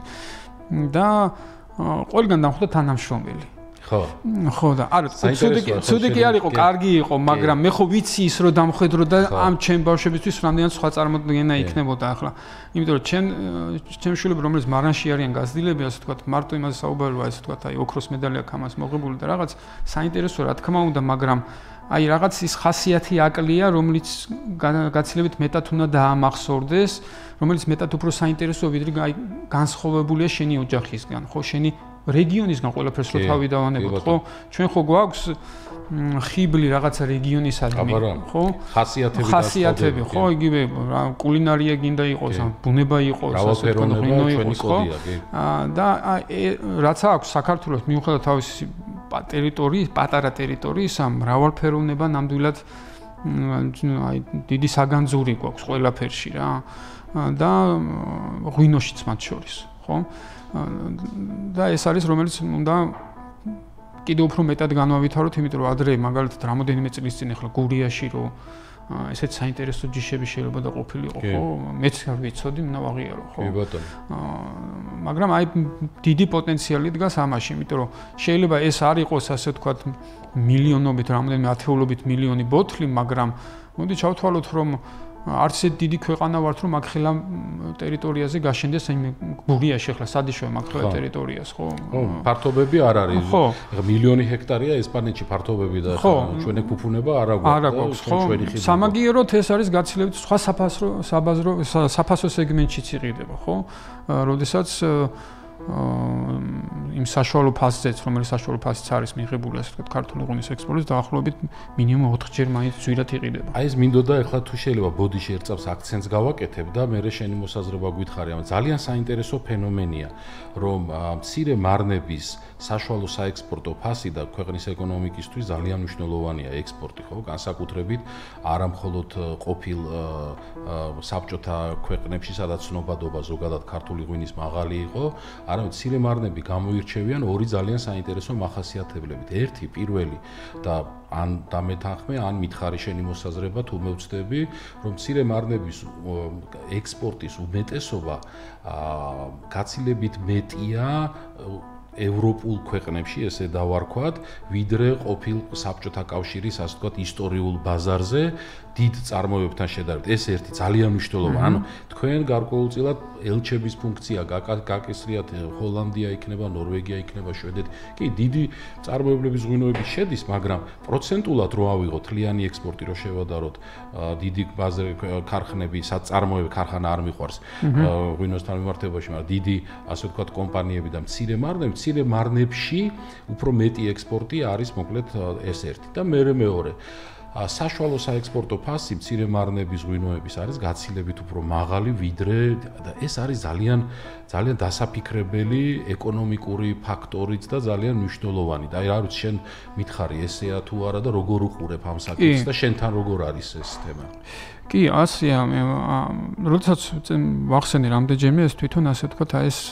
და ყველგან დამხვდა თანამშრომელი. ხო. ხო და არა, ცუდი ცუდი კი არ იყო, კარგი იყო, მაგრამ მე ხო ვიცი ის რომ დამხედრო და ამ ჩემ ბავშვებისთვის რამდენად სხვა წარმოდგენა იქნებოდა ახლა. იმიტომ რომ ჩემ ჩემ შვილები რომელიც მარანში არიან გაზრდილები, ასე ვთქვათ, მარტო იმაზე საუბარია, ასე ვთქვათ, აი ოქროს მედალი აქვს ამას მოღებული და რაღაც საინტერესო რა თქმა უნდა, მაგრამ აი რაღაც ის ხასიათი აკლია, რომელიც გაცილებით მეტად უნდა დაამახსოვრდეს, რომელიც მეტად უფრო საინტერესოა, ვიდრე აი განსხვავებულია შენი ოჯახისგან, ხო, შენი რეგიონისგან ყველაფერს რო თავი დავანებოთ, ხო? ჩვენ ხო გვაქვს ხიბლი რაღაცა რეგიონის ადამიანი, ხო? ხასიათები და ხასიათები, ხო, იგივე კულინარია გინდა იყოს, ბუნება იყოს, ასე ვთქვათ, ღვინო იყოს, ხო? და რაც აქვს საქართველოს მიუხედავად თავისი ტერიტორიის, პატარა ტერიტორიისა, მრავალფეროვნება ნამდვილად აი დიდი საგანძური გვაქვს ყველაფერში რა. და ღვინოშიც მათ შორის, ხო? და ეს არის რომელიც უნდა კიდევ უფრო მეტად განვავითაროთ, იმიტომ რომ ადრე მაგალითად რამოდენიმე წლის წინ ახლა გურიაში რომ ესეც საინტერესო ჯიშები შეიძლება და ყოფილიყო, ხო? მეც არ ვიცოდი, მინდა ვაღიარო, ხო? კი ბატონო. მაგრამ აი დიდი პოტენციალი დგას ამაში, იმიტომ რომ შეიძლება ეს არ იყოს, ასე ვთქვათ, მილიონობით, რამოდენიმე ათეულობით მილიონი ბოთლი, მაგრამ მოდი ჩავთვალოთ, რომ არც ისე დიდი ქვეყანა ვართ, რომ მაგხელა ტერიტორიაზე გაშენდეს იმ გურიაში ახლა სადიშოა მაგხელა ტერიტორიას, ხო? ხო, ფართობები არ არის. მილიონი ჰექტარია ესპანეთში ფართობები და ჩვენ ეგ ფუფუნება არ აგვაქვს, ხო? სამაგიეროდ ეს არის გაცილებით სხვა საფასო საბაზრო საფასო სეგმენტშიც იყიდება, ხო? როდესაც იმ საშუალო ფასზეც, რომელიც საშუალო ფასიც არის მიღებული, ასე ვთქვათ, ქართული ღვინის ექსპორტის დაახლოებით მინიმუმ ოთხჯერ მაინც ძვირად იყიდება. აი ეს მინდოდა ახლა თუ შეიძლება ბოდიში ერთ წამს აქცენტს გავაკეთებ და მე შენი მოსაზრება გითხარი, ამ ძალიან საინტერესო ფენომენია, რომ მცირე მარნების საშუალო საექსპორტო ფასი და ქვეყნის ეკონომიკისთვის ძალიან მნიშვნელოვანია ექსპორტი, ხო? განსაკუთრებით არა მხოლოდ ყოფილ საბჭოთა ქვეყნებში, სადაც ცნობადობა ზოგადად ქართული ღვინის მაღალი იყო, არამედ მცირე მარნები გამოირჩევიან ორი ძალიან საინტერესო მახასიათებლებით. ერთი, პირველი და ან დამეთანხმე, ან მითხარი შენი მოსაზრება, თუ მევცდები, რომ მცირე მარნების ექსპორტის უმეტესობა გაცილებით მეტია ევროპულ ქვეყნებში, ესე დავარქვათ, ვიდრე ყოფილ საბჭოთა კავშირის, ასე ვთქვათ, ისტორიულ ბაზარზე დიდ წარმოებებთან შედარებით. ეს ერთი ძალიან მნიშვნელოვანი. ანუ თქვენ გარკვეულწილად ელჩების ფუნქცია გაკისრიათ, ჰოლანდია იქნება, ნორვეგია იქნება, შვედეთი. კი, დიდი წარმოებლების ღვინოები შედის, მაგრამ პროცენტულად რო ავიღოთ თლიანი ექსპორტი რო შევადაროთ, დიდი ბაზარი ქარხნები, საწარმოები, ქარხანა არ მიყვარს ღვინოსთან მიმართებაში, მაგრამ დიდი, ასე ვთქვათ, კომპანიები და მცირე მარნები, მცირე მარნებში უფრო მეტი ექსპორტი არის, მოკლედ ეს ერთი და მეორე მეორე. საშუალო საექსპორტო ფასი მცირე მარნების ღვინოების არის გაცილებით უფრო მაღალი, ვიდრე და ეს არის ძალიან ძალიან დასაფიქრებელი ეკონომიკური ფაქტორიც და ძალიან მნიშვნელოვანი. და რა ვიცი, შენ მითხარი ესეა თუ არა და როგორ უყურებ ამ საკითხს და შენთან როგორ არის ეს თემა? კი, ასეა. როდესაც ვახსენე რამდენჯერმე ეს თვითონ ასე ვთქვათ, აი ეს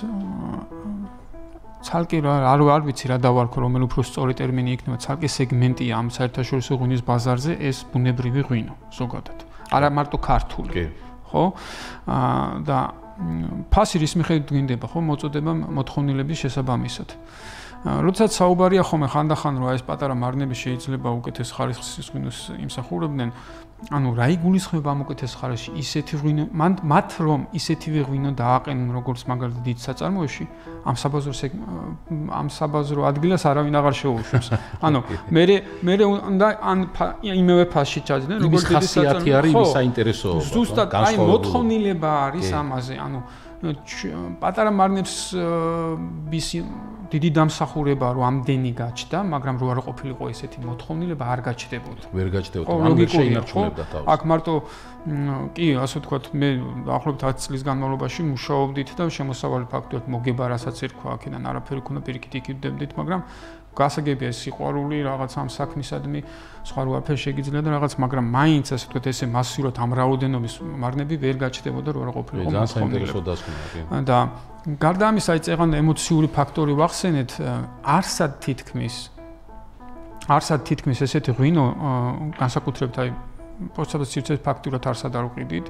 ცალკე რა არ არ ვიცი რა დავარქო, რომელი უფრო სწორი ტერმინი იქნება, ცალკე სეგმენტია ამ საერთაშორისო ღვინის ბაზარზე ეს ბუნებრივი ღვინო ზოგადად. არა მარტო ქართული. კი. ხო? აა და ფასი რის მიხედვით გვინდება, ხო, მოწოდება მოთხოვნილების შესაბამისად. როდესაც საუბარია ხოლმე ხანდახან რომ ეს პატარა მარნები შეიძლება უკეთეს ხარისხის ღვინოს იმსახურებდნენ, ანუ რა იგულისხმება ამ უკეთეს ხარისხში? ისეთი ღვინო, მათ რომ ისეთივე ღვინო დააყენონ როგორც მაგალითად დიდ საწარმოებში, ამ საბაზრო ამ საბაზრო ადგილას არავინ აღარ შეუშვებს. ანუ მე მე უნდა ან იმევე ფასში ჩაძდნენ, როგორც დიდი ხასიათი არის იმის საინტერესო. ზუსტად აი მოთხოვნილება არის ამაზე, ანუ პატარა მარნებს ბისი დიდი დამსახურება რომ ამდენი გაჩნდა, მაგრამ რო არ ყოფილიყო ესეთი მოთხოვნილება არ გაჩნდებოდა. ვერ გაჩნდებოდა. ან ვერ შეინარჩუნებდა თავს. აქ მარტო კი, ასე ვთქვათ, მე დაახლოებით ათი წლის განმავლობაში მუშაობდით და შემოსავალი ფაქტობრივად მოგება რასაც ერქვა, აქედან არაფერი ქონდა, პირიქით იქივდებდით, მაგრამ გასაგებია ეს სიყვარული რაღაც ამ საქმისადმი, სხვა როაფერ შეგიძლია და რაღაც, მაგრამ მაინც ასე ვთქვათ, ესე მასიურად ამ რაოდენობის მარნები ვერ გაჩნდებოდა, რო არ ყოფილიყო. ძალიან საინტერესო დასკვნა. და გარდა ამისა, აი წეგან ემოციური ფაქტორი ვახსენეთ, არსად თითქმის არსად თითქმის ესეთი ღვინო, განსაკუთრებით აი პოსტსაბას სივრცეს ფაქტურად არსად არ უყიდით,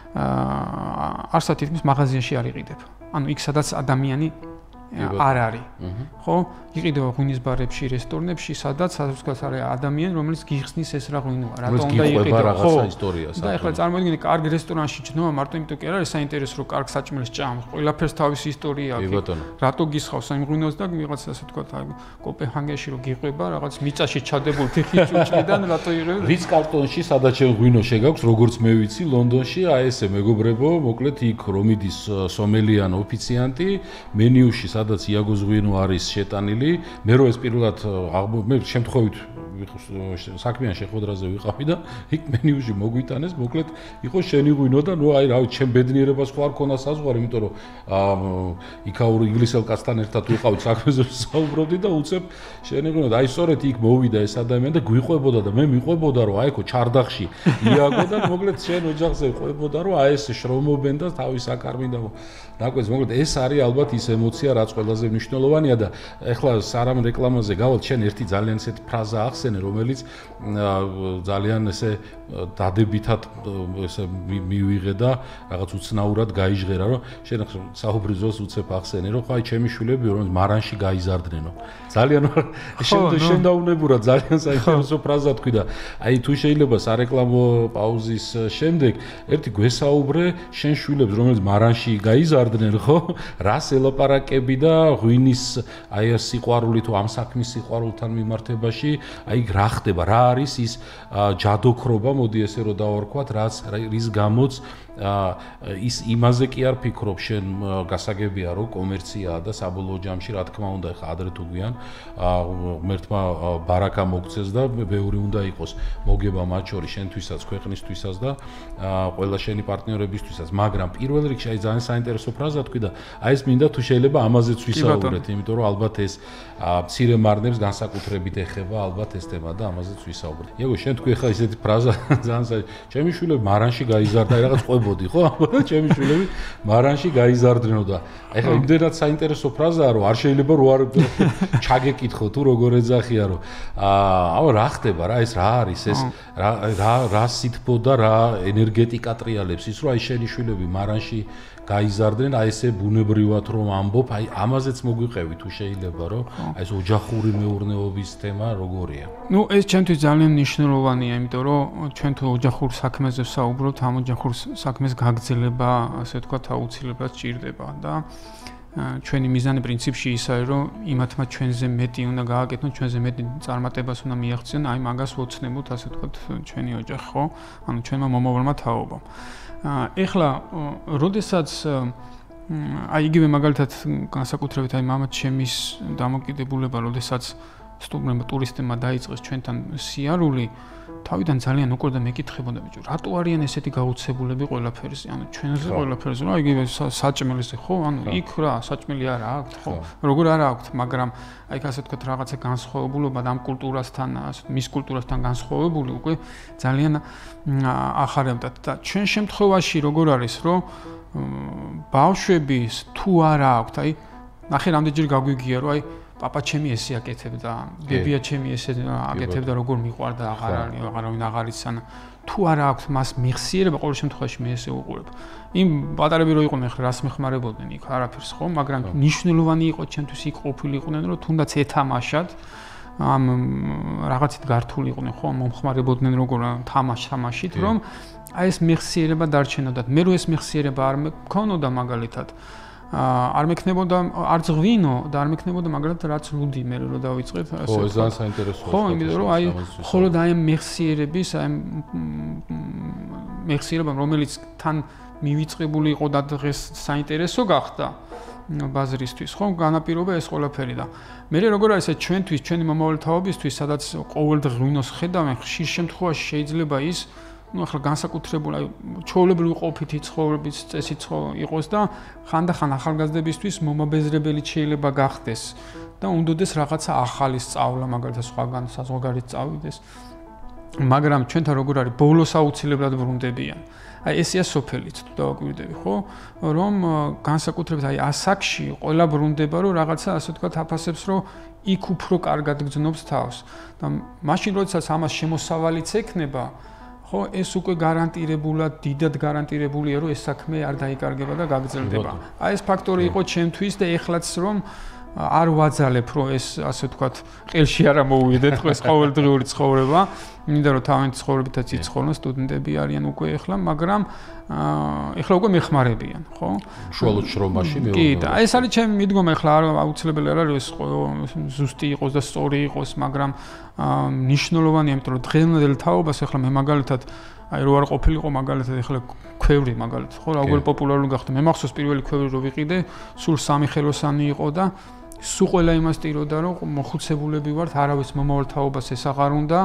არსად თითქმის მაღაზიაში არ იყიდება. ანუ იქ სადაც ადამიანი არ არის. ხო? იყიდება ღვინის ბარებში, რესტორნებში, სადაც ასე ვთქვათ, არის ადამიანი, რომელიც გიხსნის ეს რა ღვინოა, რატომ უნდა იყიდო, ხო? და ეხლა წარმოიდგინე, კარგი რესტორანში ჯნოა, მარტო იმიტომ კი არ არის საინტერესო, რომ კარგ საჭმელს ჭამს, ყველაფერს თავისი ისტორია აქვს. რატო გისხავს ამ ღვინოს და ვიღაც ასე ვთქვათ, აი კოპენჰაგენში რო გიყვება, რაღაც მიწაში ჩადებულ თიხის ჭუჭკიდან რატო იღებს? რიც კარტონში, სადაც შენ ღვინო შეგაქვს, როგორც მე ვიცი, ლონდონში, აი ესე მეგობრებო, მოკლედ იქ რომიდის სომელიან ოფიციანტი, მენიუში სადაც იაგოს ღვინო არის შეტანილი, მე რო ეს პირველად მე შემთხვევით საქმიან შეხვედრაზე ვიყავი და იქ მენიუში მოგვიტანეს, მოკლედ იყო შენი ღვინო და ნუ აი რა ვიცი, ჩემ ბედნიერებას ხო არ ქონა საზღვარი, იმიტომ რომ იქაურ ინგლისელ კაცთან ერთად ვიყავით საქმეზე საუბრობდი და უცებ შენი ღვინო და აი სწორედ იქ მოვიდა ეს ადამიანი და გვიყვებოდა და მე მიყვებოდა რომ აი ხო ჩარდახში იაგო და მოკლედ შენ ოჯახზე ყვებოდა რომ აი ეს შრომობენ და თავის აკარმინ და ნაკვეთს, მოკლედ ეს არის ალბათ ის ემოცია, რაც ყველაზე მნიშვნელოვანია და ეხლა სარამ რეკლამაზე გავალ, შენ ერთი ძალიან ესეთი ფრაზა ახსენე, რომელიც ძალიან ესე დადებითად ესე მივიღე და რაღაც უცნაურად გაიჟღერა, რომ შენ საუბრის დროს უცებ ახსენე, რომ ხო აი ჩემი შვილები რომელიც მარანში გაიზარდნენო. ძალიან შენ დაუნებურა ძალიან საინტერესო ფრაზა თქვი და აი თუ შეიძლება სარეკლამო პაუზის შემდეგ ერთი გვესაუბრე შენ შვილებს რომელიც მარანში გაიზარდნენ, ხო? რას ელაპარაკები და ღვინის აი ეს სიყვარული თუ ამ საქმის სიყვარულთან მიმართებაში, აი აი რა ხდება, რა არის ის ჯადოქრობა, მოდი ესე რომ დავარქვათ, რაც რის გამოც ის იმაზე კი არ ფიქრობ შენ გასაგებია რომ კომერციაა და საბოლოო ჯამში რა თქმა უნდა ხა ადრე თუ გვიან ღმერთმა ბარაკა მოგცეს და ბევრი უნდა იყოს მოგება მათ შორის შენთვისაც ქვეყნისთვისაც და ყველა შენი პარტნიორებისთვისაც მაგრამ პირველ რიგში აი ძალიან საინტერესო ფრაზა თქვი და აი ეს მინდა თუ შეიძლება ამაზეც ვისაუბრეთ იმიტომ რომ ალბათ ეს მცირე მარნებს განსაკუთრებით ეხება ალბათ ეს თემა და ამაზეც ვისაუბრეთ. იაგო შენ თქვი ხა ისეთი ფრაზა ძალიან ჩემი შვილები მარანში გაიზარდა აი რაღაც ყვებოდი ხო ალბათ ჩემი შვილები მარანში გაიზარდნენო და აი ხა იმდენად საინტერესო ფრაზაა რომ არ შეიძლება რო არ ჩაგეკითხო თუ როგორ ეძახია რომ აა რა ხდება რა ეს რა არის ეს რა რა რა სითბო და რა ენერგეტიკა ტრიალებს ის რომ აი შენი შვილები მარანში გაიზარდნენ აი ესე ბუნებრივად რომ ამბობ აი ამაზეც მოგვიყევი თუ შეიძლება რომ აი ეს ოჯახური მეურნეობის თემა როგორია ნუ ეს ჩემთვის ძალიან მნიშვნელოვანია იმიტომ რომ ჩვენ თუ ოჯახურ საქმეზე ვსაუბრობთ ამ ოჯახურ საქმეს გაგრძელება ასე ვთქვათ აუცილებლად სჭირდება და ჩვენი მიზანი პრინციპში ისაა რომ იმათმა ჩვენზე მეტი უნდა გააკეთონ ჩვენზე მეტი წარმატებას უნდა მიაღწიონ აი მაგას ვოცნებოთ ასე ვთქვათ ჩვენი ოჯახი ხო ანუ ჩვენმა მომავალმა თაობამ ეხლა როდესაც აი იგივე მაგალითად განსაკუთრებით აი მამაც ჩემის დამოკიდებულება როდესაც სტუმრებმა ტურისტებმა დაიწყეს ჩვენთან სიარული თავიდან ძალიან უკვე და მეკითხებოდა ბიჭო რატო არიან ესეთი გაუცებულები ყველაფერზე ანუ ჩვენზე ყველაფერზე რა იგივე საჭმელზე ხო ანუ იქ რა საჭმელი არა აქვთ ხო როგორ არა აქვთ მაგრამ აი ასე ვთქვათ რაღაცა განსხვავებულობა და ამ კულტურასთან მის კულტურასთან განსხვავებული უკვე ძალიან ახარებდათ და ჩვენ შემთხვევაში როგორ არის რომ ბავშვების თუ არა აქვთ აი ნახე რამდენჯერ გაგვიგია რომ აი პაპა ჩემი ესე აკეთებდა, ბებია ჩემი ესე აკეთებდა, როგორ მიყვარდა, აღარ არის, აღარავინ აღარ იცან. თუ არა აქვს მას მიხსიერება, ყოველ შემთხვევაში მე ესე უყურებ. იმ პატარები რო იყვნენ, ხა რას მეხმარებოდნენ იქ არაფერს ხო, მაგრამ მნიშვნელოვანი იყო ჩემთვის იქ ყოფილიყვნენ, რომ თუნდაც ეთამაშად ამ რაღაცით გართული იყვნენ ხო, მომხმარებოდნენ როგორ თამაშ თამაშით, რომ აი ეს მიხსიერება დარჩენოდათ. მე რო ეს მიხსიერება არ მქონოდა მაგალითად არ მექნებოდა არც ღვინო და არ მექნებოდა მაგალითად რაც ლუდი მე რო დავიწყეთ ასე ხო ეს ძალიან საინტერესოა ხო იმიტომ რომ აი ხოლოდ აი მეხსიერების აი მეხსიერება რომელიც თან მივიწყებული იყო და დღეს საინტერესო გახდა ბაზრისთვის ხო განაპირობა ეს ყველაფერი და მე როგორ არის ეს ჩვენთვის ჩვენი მომავალი თაობისთვის სადაც ყოველდღე ღვინოს ხედავენ ხშირ შემთხვევაში შეიძლება ის ну ახლა განსაკუთრებული აი ჩვეულებრივი ყოფითი ცხოვრების წესი იყოს და ხანდახან ახალგაზრდებისთვის მომაბეზრებელი შეიძლება გახდეს და უნდოდეს რაღაცა ახალი სწავლა მაგალითად სხვაგან საზღვარგარეთ წავიდეს მაგრამ ჩვენთან როგორ არის ბოლოს აუცილებლად ბრუნდებიან აი ესეა სოფელიც თუ დავაკვირდები ხო რომ განსაკუთრებით აი ასაკში ყველა ბრუნდება რომ რაღაცა ასე ვთქვათ აფასებს რომ იქ უფრო კარგად გძნობს თავს და მაშინ როდესაც ამას შემოსავალიც ექნება ხო ეს უკვე გარანტირებულად დიდად გარანტირებულია რომ ეს საქმე არ დაიკარგება და გაგრძელდება. აი ეს ფაქტორი იყო ჩემთვის და ეხლაც რომ არ ვაძალებ რომ ეს ასე ვთქვათ ყელში არ მოვიდეთ ხო ეს ყოველდღიური ცხოვრება. მინდა რომ თავიანთი ცხოვრებითაც იცხოვრონ სტუდენტები არიან უკვე ეხლა მაგრამ ეხლა უკვე მეხმარებიან ხო? უშუალოდ შრომაში მეუბნება. კი და ეს არის ჩემი მიდგომა ეხლა არ აუცილებელი არ არის ზუსტი იყოს და სწორი იყოს მაგრამ ნიშნულოვანია იმიტომ რომ დღევანდელ თაობას ეხლა მე მაგალითად აი რო არ ყოფილიყო მაგალითად ეხლა ქვევრი მაგალითად ხო როგორ პოპულარული გახდა მე მახსოვს პირველი ქვევრი რო ვიყიდე სულ სამი ხელოსანი იყო და სულ ყველა იმას ტიროდა რომ მოხუცებულები ვართ არავის მომავალ თაობას ეს აღარ უნდა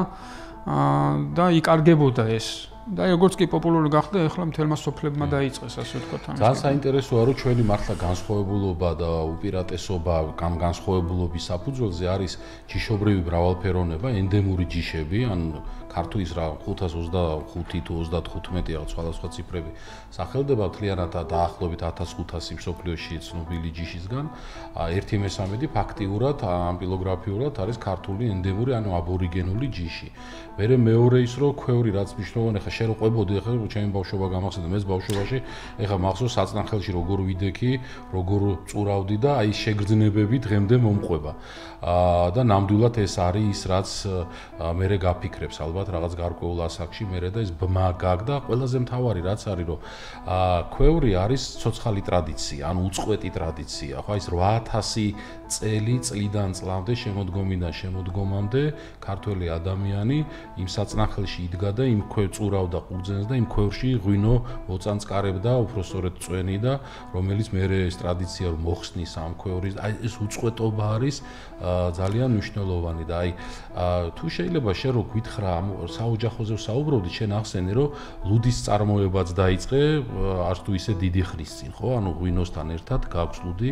და იკარგებოდა ეს და როგორც კი პოპულარული გახდა ეხლა მთელმა სოფლებმა დაიწყეს ასე ვთქვათ ამის ძალიან საინტერესოა რომ ჩვენი მართლა განსხვავებულობა და უპირატესობა ამ განსხვავებულობის საფუძველზე არის ჯიშობრივი მრავალფეროვნება ენდემური ჯიშები ან ქართულის რა ხუთას ოცდახუთი თუ ოცდათხუთმეტი რაღაც სხვადასხვა ციფრები სახელდება მთლიანად დაახლოებით ათას ხუთასი მსოფლიოში ცნობილი ჯიშისგან ერთი მესამედი ფაქტიურად ამპილოგრაფიულად არის ქართული ენდემური ანუ აბორიგენული ჯიში მერე მეორე ის რომ ქვევრი რაც მნიშვნელოვანია ხა შენ რო ყვებოდი ხა ჩემი ბავშვობა გამახსენდა მეც ბავშვობაში ეხა მახსოვს საწნახელში როგორ ვიდექი როგორ წურავდი და აი შეგრძნებები დღემდე მომყვება და ნამდვილად ეს არის ის რაც მერე გაფიქრებს ალბათ ვთქვათ რაღაც გარკვეულ ასაკში მერე და ეს ბმა გაგდა ყველაზე მთავარი რაც არის რომ ქვევრი არის ცოცხალი ტრადიცია ანუ უწყვეტი ტრადიცია ხო ეს რვა ათასი წელი წლიდან წლამდე შემოდგომიდან შემოდგომამდე ქართველი ადამიანი იმ საწნახელში იდგა და იმ ქვევ წურავდა ყურძენს და იმ ქვევში ღვინო მოწანწკარებდა უბრალოდ წვენი და რომელიც მერე ეს ტრადიცია რომ მოხსნის ამ ქვევრის აი ეს უწყვეტობა არის ძალიან მნიშვნელოვანი და აი თუ შეიძლება შენ რო გითხრა ამ საოჯახოზე საუბრობდი შენ ახსენე რომ ლუდის წარმოებაც დაიწყე არც თუ ისე დიდი ხნის წინ ხო ანუ ღვინოსთან ერთად გაქვს ლუდი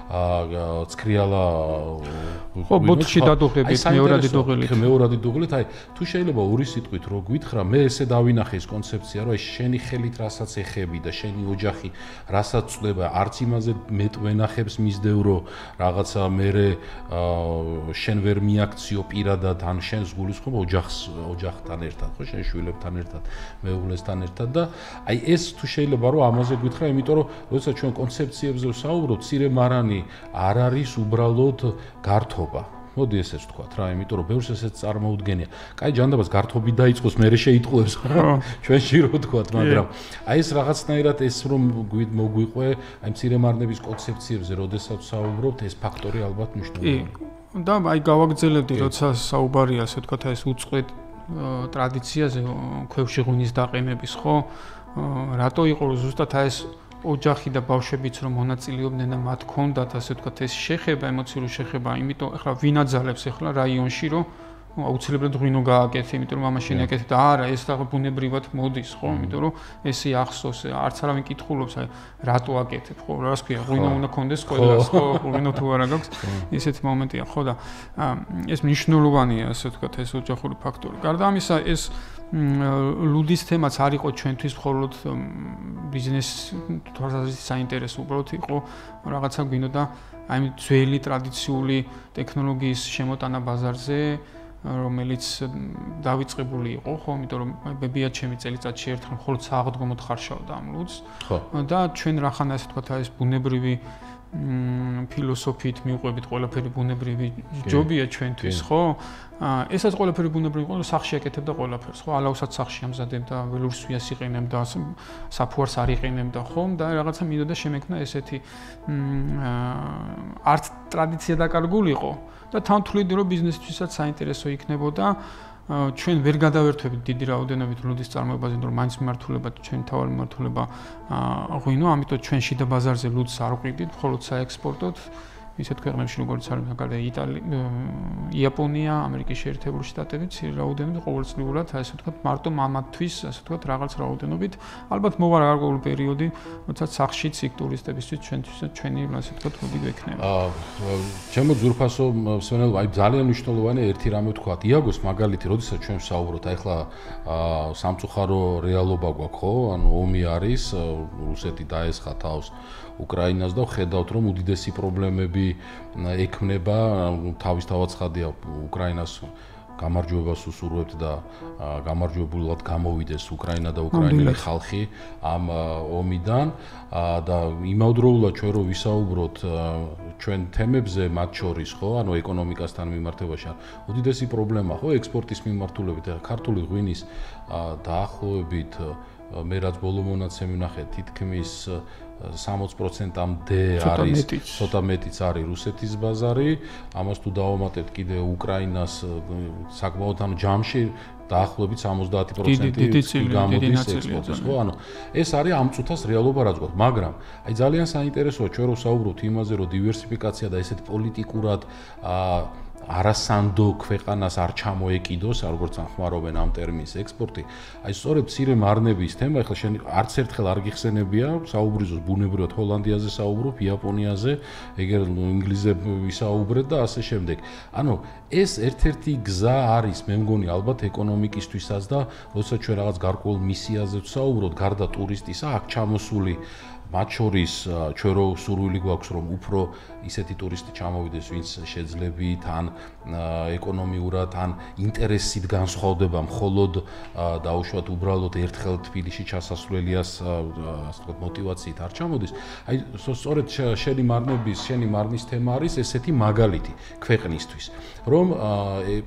ცქრიალა ხო ბოთში დადუღებით მეორადი დუღილით მეორადი დუღილით აი თუ შეიძლება ორი სიტყვით რო გითხრა მე ესე დავინახე ეს კონცეფცია რომ აი შენი ხელით რასაც ეხები და შენი ოჯახი რასაც წდება არც იმაზე მეტ ვენახებს მისდევ რომ რაღაცა მერე შენ ვერ მიაქციო პირადად ან შენს გულისხმობ ოჯახს ოჯახთან ერთად ხო შენ შვილებთან ერთად მეუღლესთან ერთად და აი ეს თუ შეიძლება რომ ამაზე გითხრა იმიტომ რომ როდესაც ჩვენ კონცეფციებზე ვსაუბრობთ ცირე მარანი არ არის უბრალოდ გართობა მოდი ესეც ვთქვათ რა იმიტომ რომ ბევრს ესეც წარმოუდგენია კაი ჯანდაბას გართობი დაიწყოს მერე შეიტყუებს ჩვენში რო ვთქვათ მაგრამ აი ეს რაღაცნაირად ეს რომ მოგვიყვე აი მცირე მარნების კონცეფციებზე როდესაც ვსაუბრობთ ეს ფაქტორი ალბათ მნიშვნელოვანია და აი გავაგრძელებდი როცა საუბარია ასე ვთქვათ ეს უწყვეტ ტრადიციაზე ქვევში ღვინის დაყენების ხო რატო იყო ზუსტად აი ეს ოჯახი და ბავშვებიც რომ მონაწილეობდნენ და მათ ჰქონდათ ასე ვთქვათ ეს შეხება ემოციური შეხება იმიტომ ახლა ვინ აძალებს ახლა რაიონში რომ აუცილებლად ღვინო გააკეთე იმიტომ რომ მამაშენი აკეთე და არა ეს რაღაც ბუნებრივად მოდის ხო იმიტომ რომ ესე ახსოვს არც არავინ კითხულობს აი რატო აკეთებ ხო რას ქვია ღვინო უნდა კონდეს ყველას ხო ღვინო თუ არა გაქვს ისეთი მომენტია ხო და ეს მნიშვნელოვანია ასე ვთქვათ ეს ოჯახური ფაქტორი გარდა ამისა ეს ლუდის თემაც არ იყო ჩვენთვის მხოლოდ ბიზნეს თვალსაზრისით საინტერესო უბრალოდ იყო რაღაცა გვინდა აი ძველი ტრადიციული ტექნოლოგიის შემოტანა ბაზარზე რომელიც დავიწყებული იყო ხო იმიტომ რომ ბებია ჩემი წელიწადში ერთხელ მხოლოდ სააღდგომოდ ხარშავდა ამ ლუდს და ჩვენ რახან ასე თქვა ეს ბუნებრივი ფილოსოფიით მიუყვებით ყველაფერი ბუნებრივი ჯობია ჩვენთვის ხო ესაც ყველაფერი ბუნებრივი იყო სახში აკეთებდა ყველაფერს ხო ალაუსაც სახში ამზადებდა ველურს სვიას იყენებდა საფუარს არ იყენებდა ხო და რაღაცა მინდოდა შემექმნა ესეთი არც ტრადიცია დაკარგულიყო და თანთვლიდი რომ ბიზნესთვისაც საინტერესო იქნებოდა ჩვენ ვერ გადავერთვებით დიდი რაოდენობით ლუდის წარმოებაზე, რომ მაინც მიმართულება ჩვენ თავი მიმართულება ღვინო, ამიტომ ჩვენ შიდა ბაზარზე ლუდს არ ვყიდით, მხოლოდ საექსპორტოდ. ისეთ ქვეყნებში როგორც არის მაგალითად იტალია, იაპონია, ამერიკის შეერთებული შტატები, რაოდენობით ყოველწლიურად, ასე ვთქვათ, მარტო მამათთვის, ასე ვთქვათ, რაღაც რაოდენობით, ალბათ მოვა გარკვეული პერიოდი, როდესაც სახშიც იქ ტურისტებისთვის ჩვენთვის ჩვენი, ასე ვთქვათ, ლუდი გვექნება. აა, ჩემო ძურფასო მსმენელო, აი ძალიან მნიშვნელოვანი ერთი რამე ვთქვათ, იაგოს მაგალითი, როდესაც ჩვენ ვსაუბრობთ, აი ხლა სამწუხარო რეალობა გვაქვს, ხო? ანუ ომი არის, რუსეთი დაესხა თავს უკრაინას და ხედავთ რომ უდიდესი პრობლემები ექმნება თავისთავად ცხადია უკრაინას გამარჯვებას უსურვებთ და გამარჯვებულად გამოვიდეს უკრაინა და უკრაინელი ხალხი ამ ომიდან და იმავდროულად ჩვენ რო ვისაუბროთ ჩვენ თემებზე მათ შორის ხო ანუ ეკონომიკასთან მიმართებაში უდიდესი პრობლემა ხო ექსპორტის მიმართულებით ქართული ღვინის დაახლოებით მე რაც ბოლო მონაცემი ვნახე თითქმის სამოცი პროცენტამდე არის ცოტა მეტიც არის რუსეთის ბაზარი ამას თუ დავამატებთ კიდე უკრაინას საკმაოდ ანუ ჯამში დაახლოებით სამოცდაათი პროცენტი გამოდის ექსპორტის ხო ანუ ეს არის ამ წუთას რეალობა რაც გვაქვს მაგრამ აი ძალიან საინტერესოა ჩვენ რო ვსაუბრობთ იმაზე რომ დივერსიფიკაცია და ესეთ პოლიტიკურად არასანდო ქვეყანას არ ჩამოეკიდოს, როგორც ახმარობენ ამ ტერმინს ექსპორტი. აი სწორედ მცირე მარნების თემა, ახლა შენ არც ერთხელ არ გიხსენებია, საუბრიზოს ბუნებრივად ჰოლანდიაზე საუბრობ, იაპონიაზე, ეგერ ინგლისზე ვისაუბრეთ და ასე შემდეგ. ანუ ეს ერთ-ერთი გზა არის, მე მგონი ალბათ ეკონომიკისთვისაც და როდესაც ჩვენ რაღაც გარკვეულ მისიაზე ვსაუბრობთ, გარდა ტურისტისა, აქ ჩამოსული მათ შორის ჩვენ რო სურვილი გვაქვს რომ უფრო ისეთი ტურისტი ჩამოვიდეს ვინც შეძლებით ან ეკონომიურად ან ინტერესით განსხვავდება მხოლოდ დაუშვათ უბრალოდ ერთხელ თბილისში ჩასასვლელიას ასე ვთქვათ мотивაციით არ ჩამოდის აი სწორედ შენი მარნების შენი მარნის თემა არის ესეთი მაგალითი ქვეყნისთვის რომ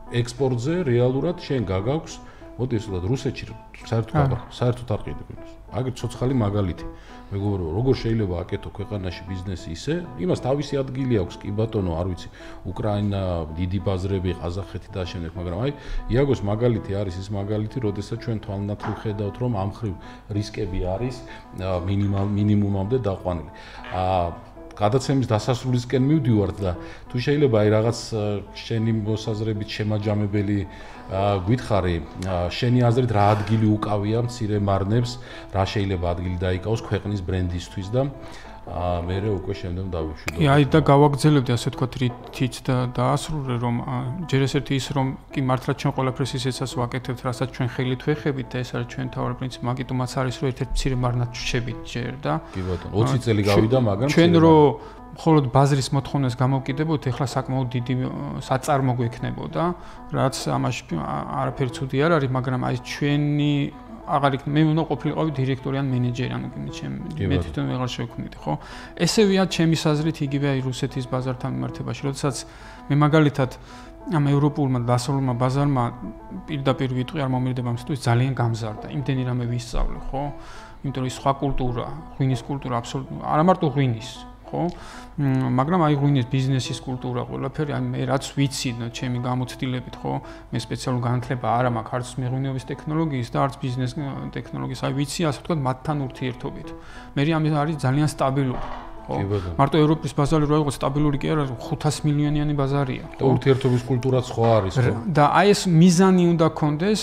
ექსპორტზე რეალურად შენ გაგაქვს მოდი ესულად რუსეთში საერთოდ საერთოდ არ ყიდებს. აგერ ცოცხალი მაგალითი. მეგობრებო, როგორ შეიძლება აკეთო ქვეყანაში ბიზნესი ისე, იმას თავისი ადგილი აქვს, კი ბატონო, არ ვიცი, უკრაინა, დიდი ბაზრები, ყაზახეთი და შემდეგ, მაგრამ აი, იაგოს მაგალითი არის ის მაგალითი, როდესაც ჩვენ თვალნათლივ ხედავთ, რომ ამ ხრივ რისკები არის მინიმალ მინიმუმამდე დაყვანილი. აა გადაცემის დასასრულისკენ მივდივართ და თუ შეიძლება აი რაღაც შენი მოსაზრებით შემაჯამებელი გითხარი, შენი აზრით რა ადგილი უკავია მცირე მარნებს, რა შეიძლება ადგილი დაიკავოს ქვეყნის ბრენდისთვის და მე უკვე შემდეგ დავიშვიდო. აი და გავაგრძელებდი ასე თქვა რითიც და დაასრულე რომ ჯერ ეს ერთი ის რომ კი მართლა ჩვენ ყველაფერს ისეცას ვაკეთებთ, რასაც ჩვენ ხელით ვეხებით და ეს არის ჩვენ თავი პრინციპი, მაგიტომაც არის რომ ერთ-ერთ მცირე მარნად ვშებით ჯერ და კი ბატონო, ოცი წელი გავიდა, მაგრამ ჩვენ რომ მხოლოდ ბაზრის მოთხოვნას გამოვკიდებოთ, ეხლა საკმაოდ დიდი საწარმო გვექნებოდა, რაც ამაში არაფერი ცუდი არ არის, მაგრამ აი ჩვენი აღარ იქ მე უნდა ყოფილიყავი დირექტორი ან მენეჯერი, ანუ მე თვითონ ვეღარ შევქმნიდი, ხო? ესევია ჩემი აზრით იგივე აი რუსეთის ბაზართან მიმართებაში, როდესაც მე მაგალითად ამ ევროპულმა დასავლურმა ბაზარმა პირდაპირ ვიტყვი არ მომირდება მსტვის ძალიან გამზარდა. იმდენი რამე ვისწავლე, ხო? იმიტომ რომ ის სხვა კულტურა, ღვინის კულტურა აბსოლუტურად არა მარტო ღვინის ხო? მაგრამ აი ღვინის ბიზნესის კულტურა ყველაფერი, აი მე რაც ვიცი, ჩემი გამოცდილებით, ხო? მე სპეციალური განათლება არ მაქვს, არც მეღვინეობის ტექნოლოგიის და არც ბიზნეს ტექნოლოგიის, აი ვიცი, ასე ვთქვათ, მათთან ურთიერთობით. მე ამ არის ძალიან სტაბილური. მარტო ევროპის ბაზარი რო იყოს სტაბილური კი არა, ხუთას მილიონიანი ბაზარია. და ურთიერთობის კულტურაც ხო არის, ხო? და აი ეს მიზანი უნდა კონდეს,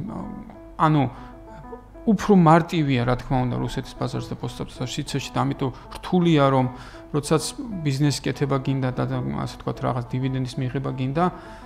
ანუ უფრო მარტივია, რა თქმა უნდა, რუსეთის ბაზარზე და პოსტსიტეში და ამიტომ რთულია, რომ როდესაც ბიზნესი კეთება გინდა და ასე ვთქვათ, რაღაც დივიდენდის მიღება გინდა,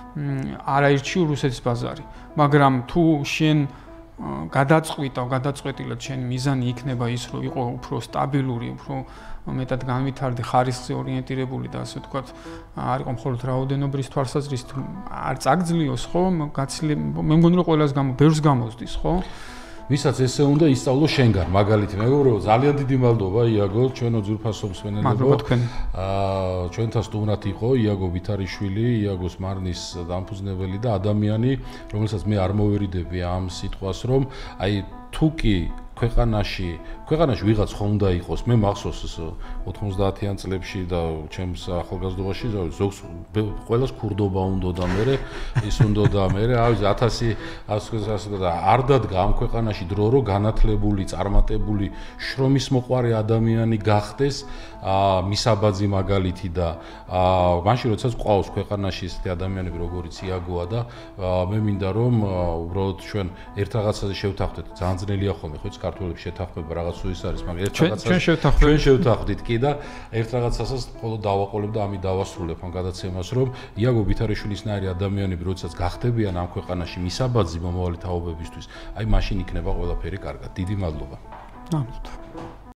არ აირჩიო რუსეთის ბაზარი. მაგრამ თუ შენ გადაწყვიტავ, გადაწყვეტილად შენი მიზანი იქნება ის, რომ იყო უფრო სტაბილური, უფრო მეტად განვითარდი, ხარისხზე ორიენტირებული და ასე ვთქვათ, არ იყო მხოლოდ რაოდენობრივი თვალსაზრისით არ წაგძლიოს, ხო? გაცილება მე მგონი რომ ყველას გამო, ბევრს გამოსდის, ხო? ვისაც ესე უნდა ისწავლო შენგან, მაგალითი, მეგობრებო, ძალიან დიდი მადლობა იაგო, ჩვენო ძვირფასობის მენეჯერებო. მადლობა თქვენ. აა ჩვენთან სტუმრად იყო იაგო ვითარიშვილი, იაგოს მარნის დამფუძნებელი და ადამიანი, რომელსაც მე არ მოვერიდები ამ სიტყვას, რომ აი თუ კი ქვეყანაში, ქვეყანაში ვიღაც ხომ უნდა იყოს, მე მახსოვს ოთხმოცდაათიან წლებში და ჩემს ახალგაზრდობაში ზოგს ყველას ქურდობა უნდა და მე ის უნდა და მე აი ათასი ასე და არ დადგა ამ ქვეყანაში დრო რო განათლებული, წარმატებული, შრომის მოყვარე ადამიანი გახდეს, აა მისაბაძი მაგალითი და აა მაშინ როდესაც ყავს ქვეყანაში ესეთი ადამიანები როგორიც იაგოა და მე მინდა რომ უბრალოდ ჩვენ ერთ რაღაცაზე შევთანხმდეთ, ძალიან ძნელია ხოლმე ხო ქართველებს შეთანხმება რაღაც ის არის, მაგრამ ერთ რაღაცას ჩვენ შევთანხმდით, ჩვენ შევთანხმდით კი და ერთ რაღაცასაც მხოლოდ დავაყოლებ და ამით დავასრულებ ამ გადაცემას, რომ იაგო ვითარიშვილის ნაირი ადამიანები როდესაც გახდებიან ამ ქვეყანაში მისაბაძი მომავალი თაობებისთვის, აი მაშინ იქნება ყველაფერი კარგად. დიდი მადლობა. ნამდვილად.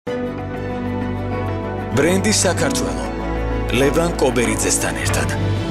ბრენდი საქართველო ლევან კობერიძესთან ერთად.